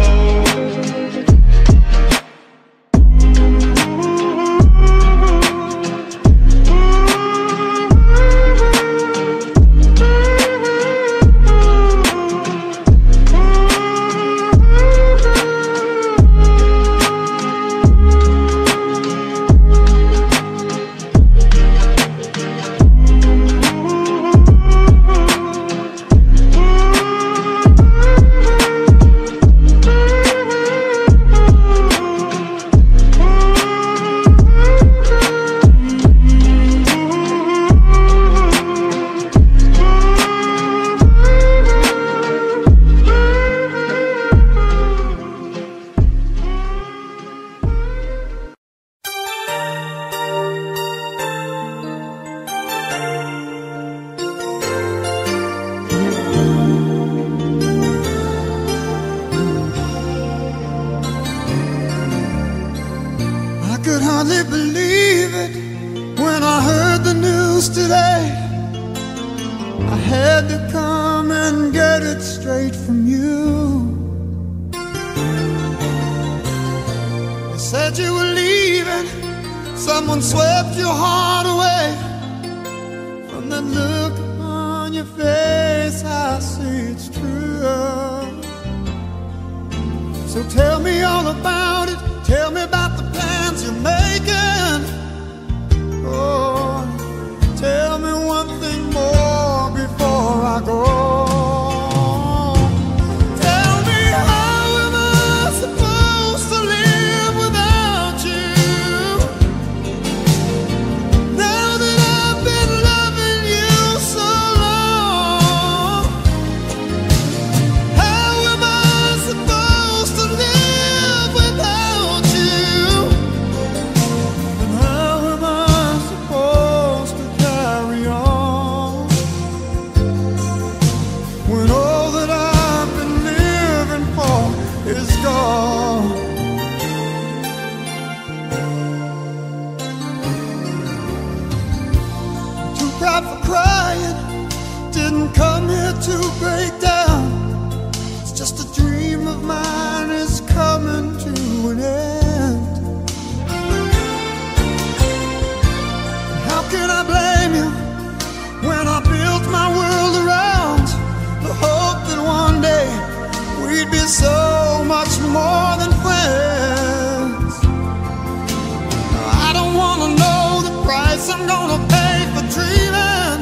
to come and get it straight from you. You said you were leaving, someone swept your heart away. From that look on your face, I see it's true. So tell me all about it, tell me about the plans you're making. Oh, tell me one thing more before I go. Tell me, how am I supposed to live without you? Now that I've been loving you so long, how am I supposed to live without you? And how am I supposed to carry on when all that I've been living for is gone? Too proud for crying, didn't come here to break down. It's just a dream of mine is coming to an end. How can I blame you when I built my world around the hope that one day we'd be so much more than friends? I don't wanna know the price I'm gonna pay for dreaming.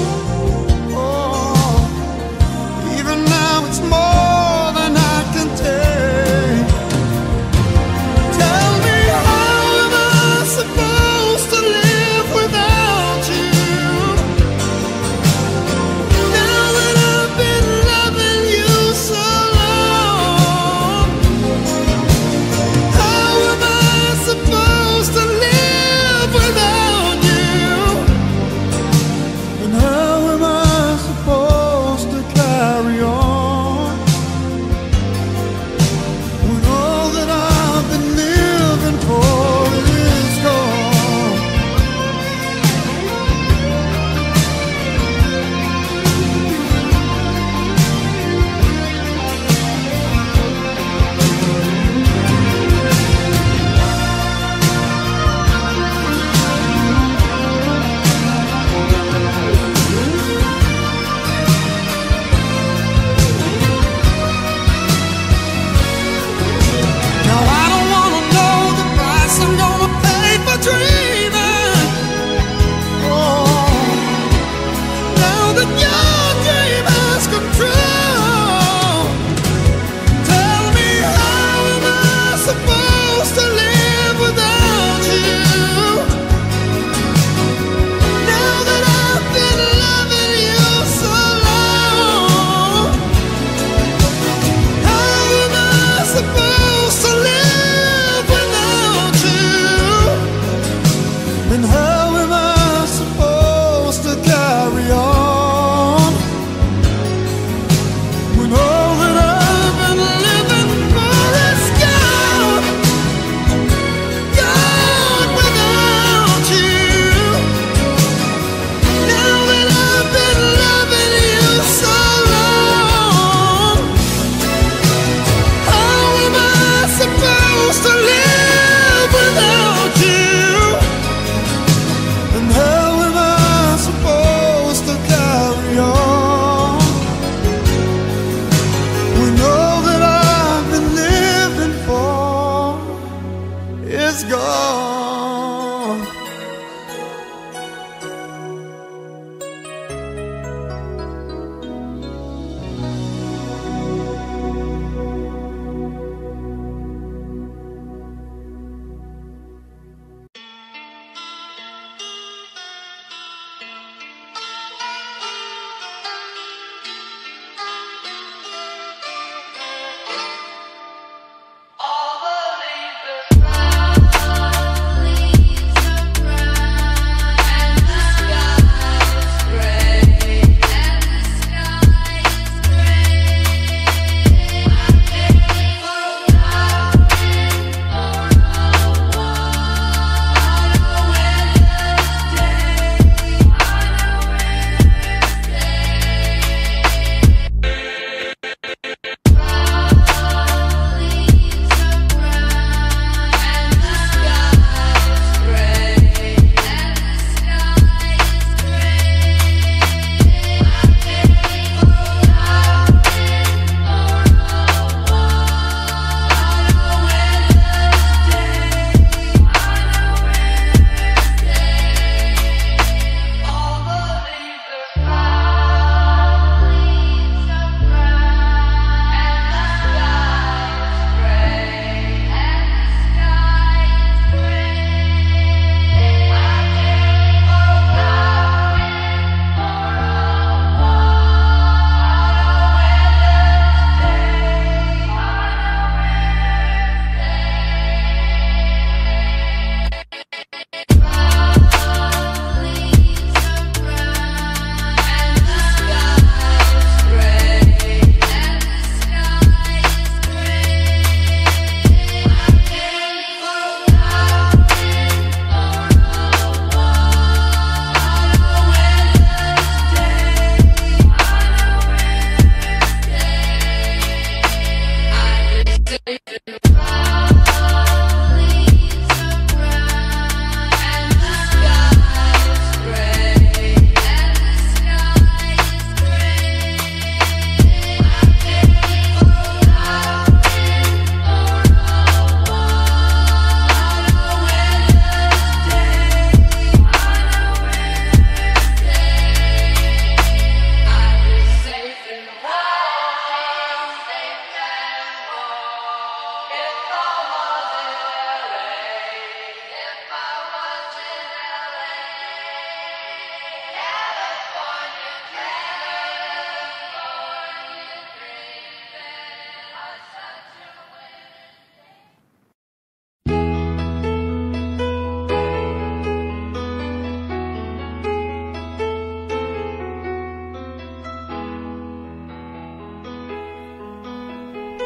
Oh, even now it's more than I can take. Tell me, how am I supposed to live without you? Now that I've been loving you so long, how am I supposed to live without you?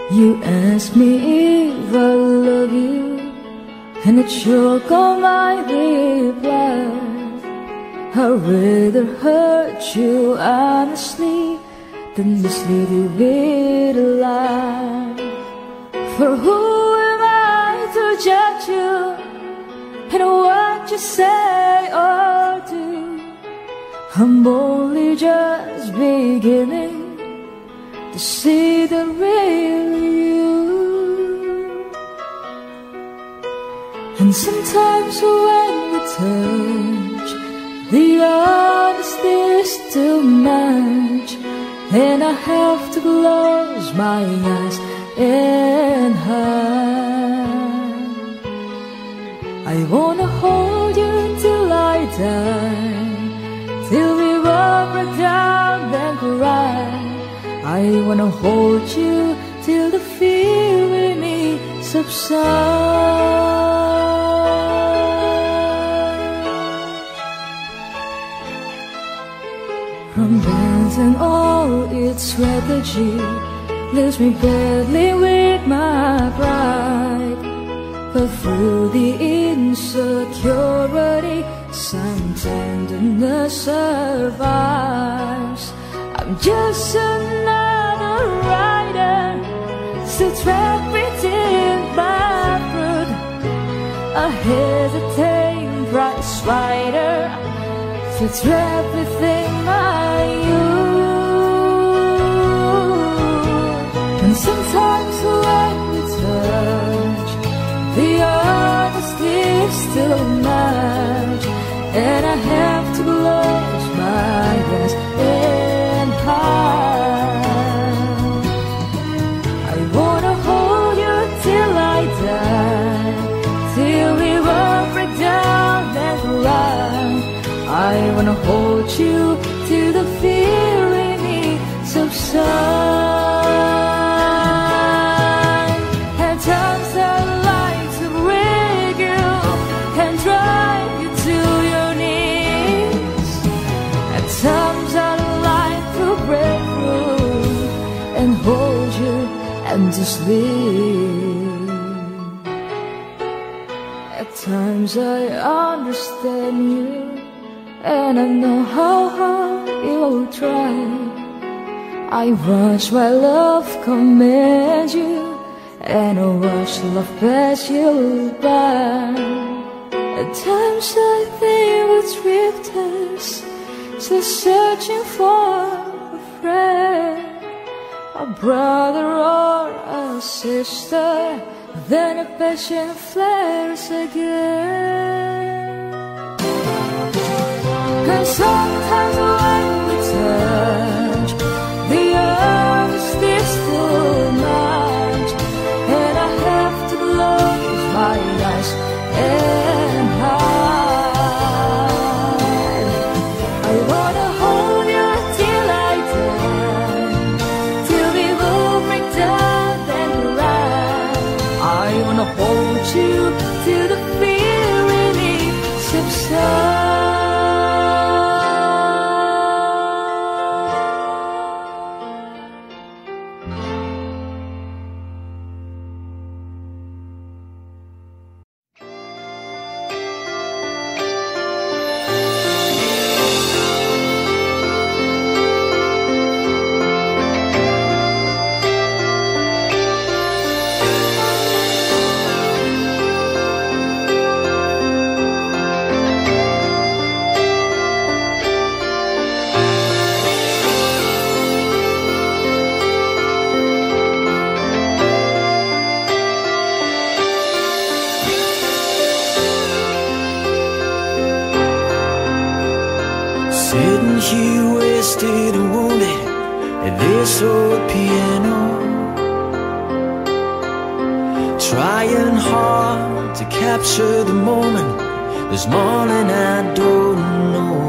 You ask me if I love you, and it's sure on my reply. I'd rather hurt you honestly than mislead you with a lie. For who am I to judge you and what you say or do? I'm only just beginning to see the real you. And sometimes when we touch, the honesty is too much, and I have to close my eyes and hide. I wanna hold you till I die, till we both break down and cry. I wanna hold you till the fear in me subsides. Romance and all its strategy leaves me badly with my pride. But through the insecurity, some tenderness survives. I'm just another rider, still trapped within my blood. A hesitating prize fighter, still trapped within my youth. And sometimes when we touch, the honesty is still much, and I have to close my eyes and hide. I wanna hold you till I die, till we both break down and cry. I wanna hold you till the fear in me subsides. At times I'd like to break you and drive you to your knees. At times I'd like to break through and hold you and just leave. At times I understand you, and I know how hard you will try. I watch my love command you, and I watch love pass you by. At times I think we're drifters, still searching for a friend, a brother or a sister. Then a passion flares again. And sometimes when we touch, the honesty is too much, and I have to close my eyes and hide. I wanna hold you till I die, till we both break down and cry. I wanna hold you till the fear in me subsides. Sitting here wasted and wounded at this old piano, trying hard to capture the moment. This morning I don't know,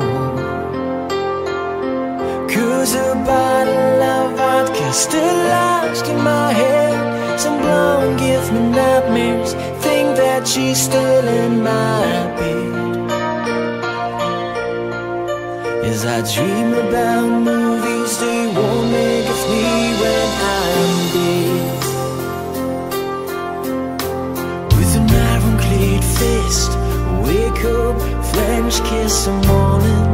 'cause a bottle of vodka still lodged in my head. Some blonde gives me nightmares, think that she's still in my bed. As I dream about movies, they won't make us me when I'm dead. French kiss a morning,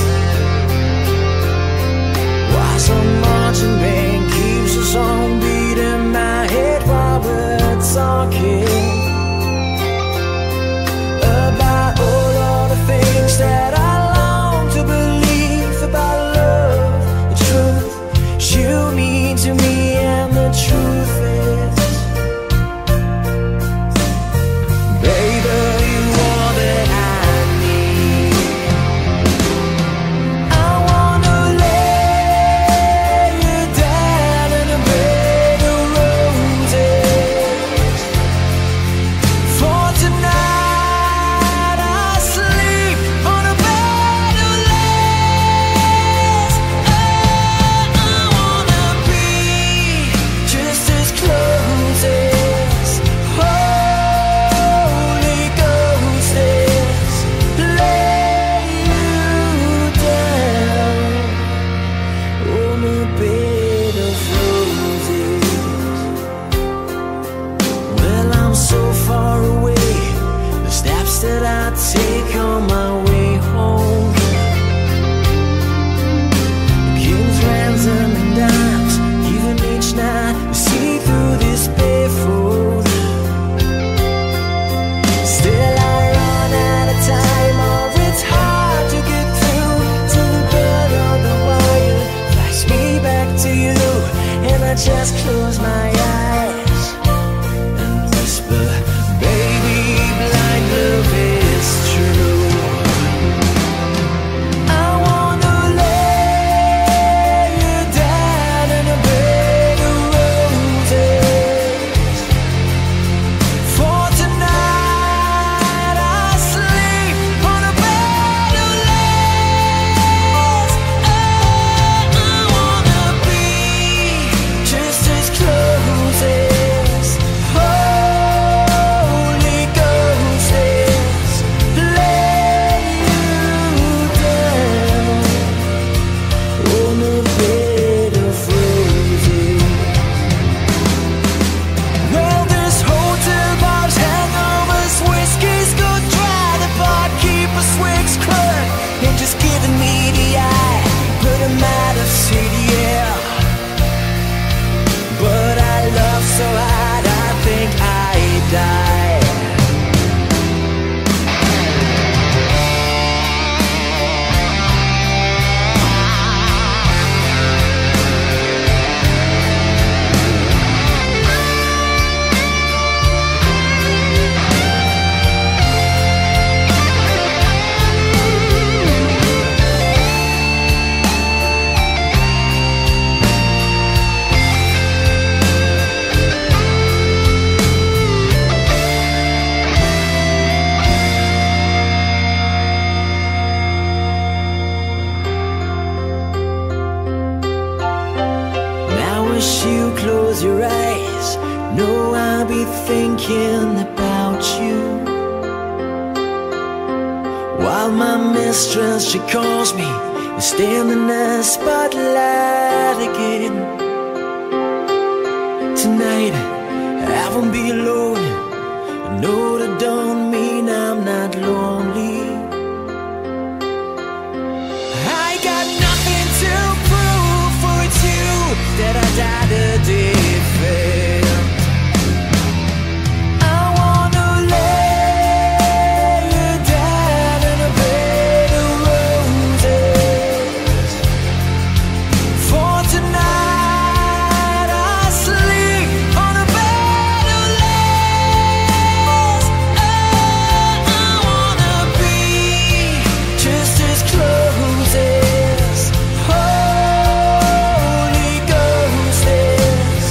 while some marching band keeps us on beat in my head while we're talking about all, all the things that I long to believe about love, the truth you mean to me, and the truth is, baby, you are that I need. I wanna lay you down in a bed of roses. For tonight I sleep on a bed of lace. Oh, I wanna be just as close as Holy Ghost is. Lay you down on a bed of roses. Well, I'm so far away, the steps that I take on my way home, kings, ransom, and dimes, even each night we see through this barefoot. Still I run out of time, or it's hard to get through to the bed on the wire. Flash me back to you, and I just close my eyes and whisper, baby, blind love is true. I wanna lay you down in a bed of roses. For tonight I sleep on a bed of lace. Oh, I wanna be just as close as Holy Ghost is. Lay you down on a bed of roses. Well, this hotel bar's hangovers, whiskey's go dry, the barkeeper swigs clerk and just giving me the eye. Put him out of city, yeah. But I love so hard, I think I die. Now wish you close your eyes, know I'll be thinking about you, while my mistress, she calls me and stand in the spotlight again. Tonight I won't be alone, I know that don't mean I'm not lonely. I got nothing to prove, for it's you that I died a defend. I wanna lay you down in a bed of roses. For tonight I sleep on a bed of lace. Oh, I wanna be just as close as Holy Ghost is.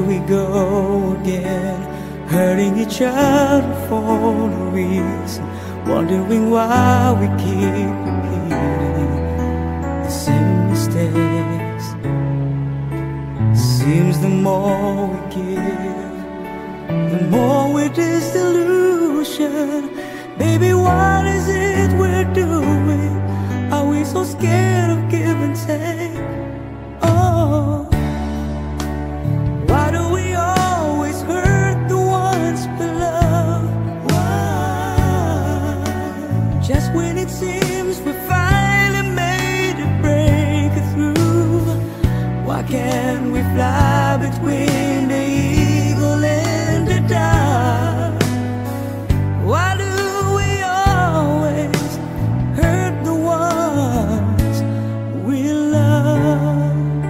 we go again, hurting each other for no reason, wondering why we keep repeating the same mistakes. Seems the more we give, the more we're disillusioned. Baby, what is it we're doing? Are we so scared of give and take? Oh, why do we always hurt the ones we love? Why? Just when it seems we finally made a breakthrough, why can't we fly between the eagle and the dove? Why do we always hurt the ones we love?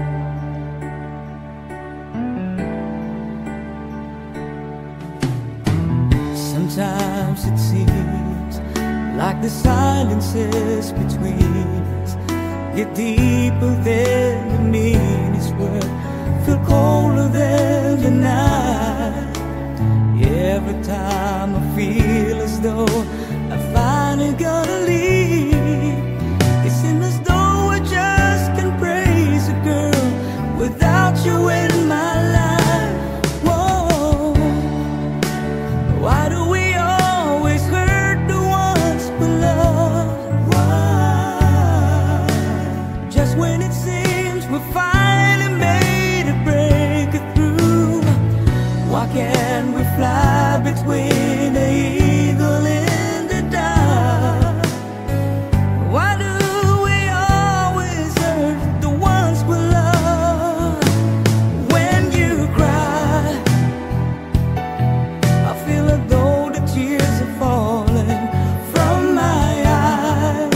Sometimes it seems like the silences between us get deeper than the meanest word, feel colder than the night. Every time I feel as though I finally gotta leave, it seems as though I just can't praise a girl without you in my life. Whoa, why do we always hurt the ones we love? Why? Just when it seems we finally made a breakthrough, why can't we fly between the eagle and the dove? Why do we always hurt the ones we love? When you cry, I feel as though the tears are falling from my eyes.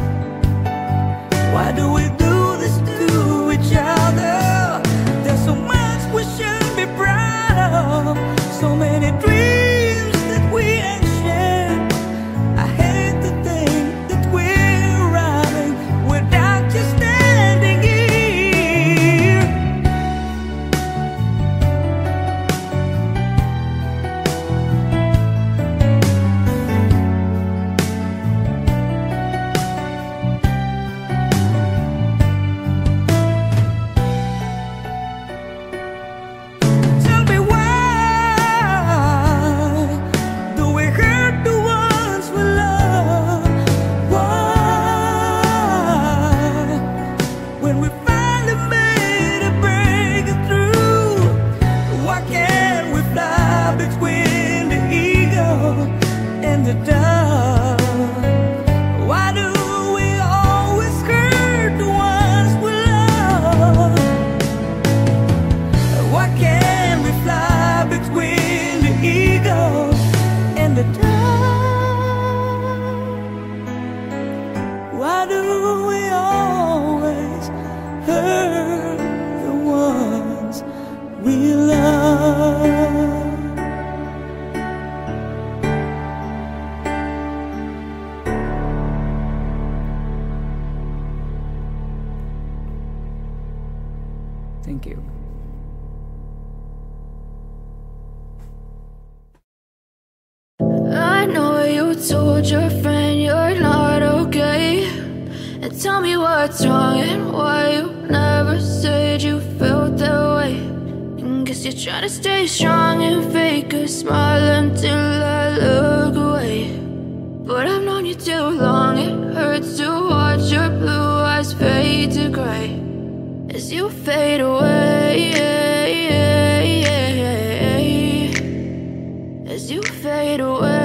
Why do we do this to each other? There's so much we should be proud of, so many dreams that we ain't shared. I hate to think that we're arriving without you standing here. Tell me why do we hurt the ones we love? Why, when we finally made a breakthrough, why can't we fly between the eagle and the dove? Why do we always hurt the ones we love? Why can't we fly between the eagle and the dove? Why do we always hurt the ones we love? Thank you. I know you told your friend you're not okay, and tell me what's wrong and why you never said you felt that way. And guess you're trying to stay strong and fake a smile until I look away. But I've known you too long, it hurts to watch your blue eyes fade to gray as you fade away, as you fade away.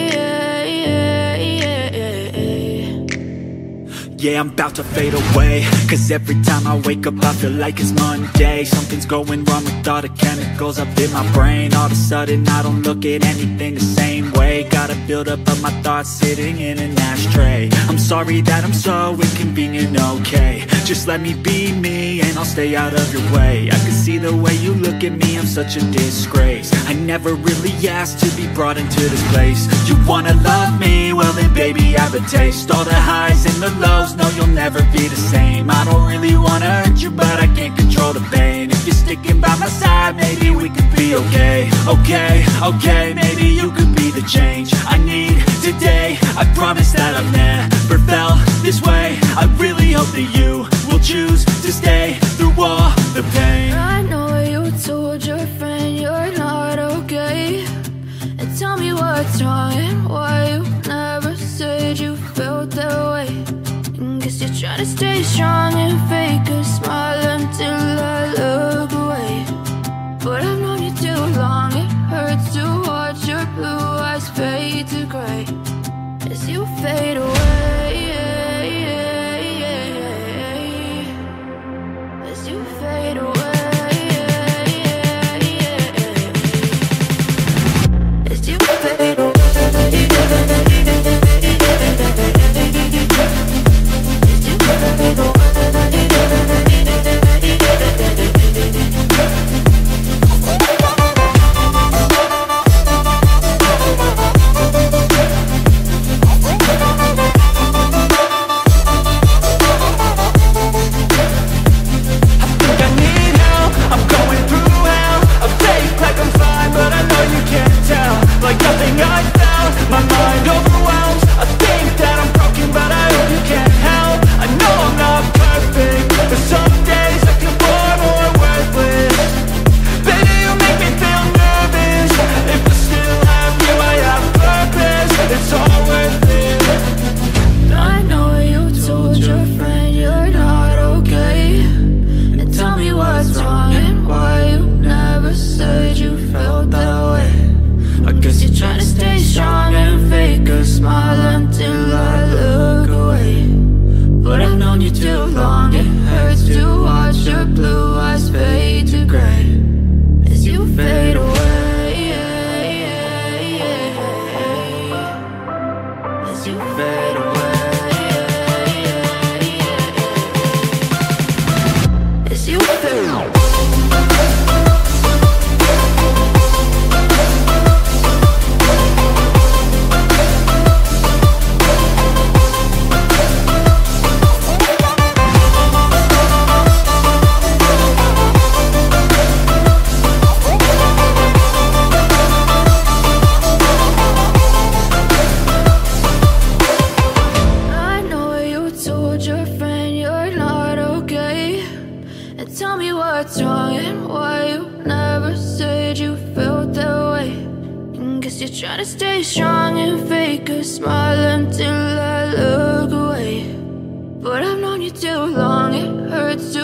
Yeah, I'm about to fade away, cause every time I wake up I feel like it's Monday. Something's going wrong with all the chemicals up in my brain. All of a sudden I don't look at anything the same way. Gotta build up of my thoughts sitting in an ashtray. I'm sorry that I'm so inconvenient, okay. Just let me be me and I'll stay out of your way. I can see the way you look at me, I'm such a disgrace. I never really asked to be brought into this place. You wanna love me? Well then baby I have a taste. All the highs and the lows, no you'll never be the same. I don't really wanna hurt you but I can't control the pain. If you're sticking by my side, maybe we could be okay. Okay, okay, maybe you could be the change I need today. I promise that I've never felt this way. I really hope that you will choose to stay through all the pain. I know you told your friend you're not okay, and tell me what's wrong and why you never said you felt that way. And guess you're trying to stay strong and fake a smile until I look away. But I've known you too long, it hurts to watch your blue eyes fade to gray as you fade away. As you fade away. As you fade away. Like nothing I found, my mind overwhelms. I think that I'm broken, but I hope you can't help. I know I'm not perfect, but some days I feel far more worthless. Baby, you make me feel nervous. If I still have you, I have purpose. It's all worth it. I know you told your friend you're not okay, and tell me what's wrong and why you never said you felt that way. I guess you're trying to stay strong and fake a smile until I look away. But I've known you too long, it hurts to watch your blue eyes fade to gray as you fade away. As you fade away. As you fade away. What's wrong and why you never said you felt that way. And guess you're trying to stay strong and fake a smile until I look away. But I've known you too long, it hurts to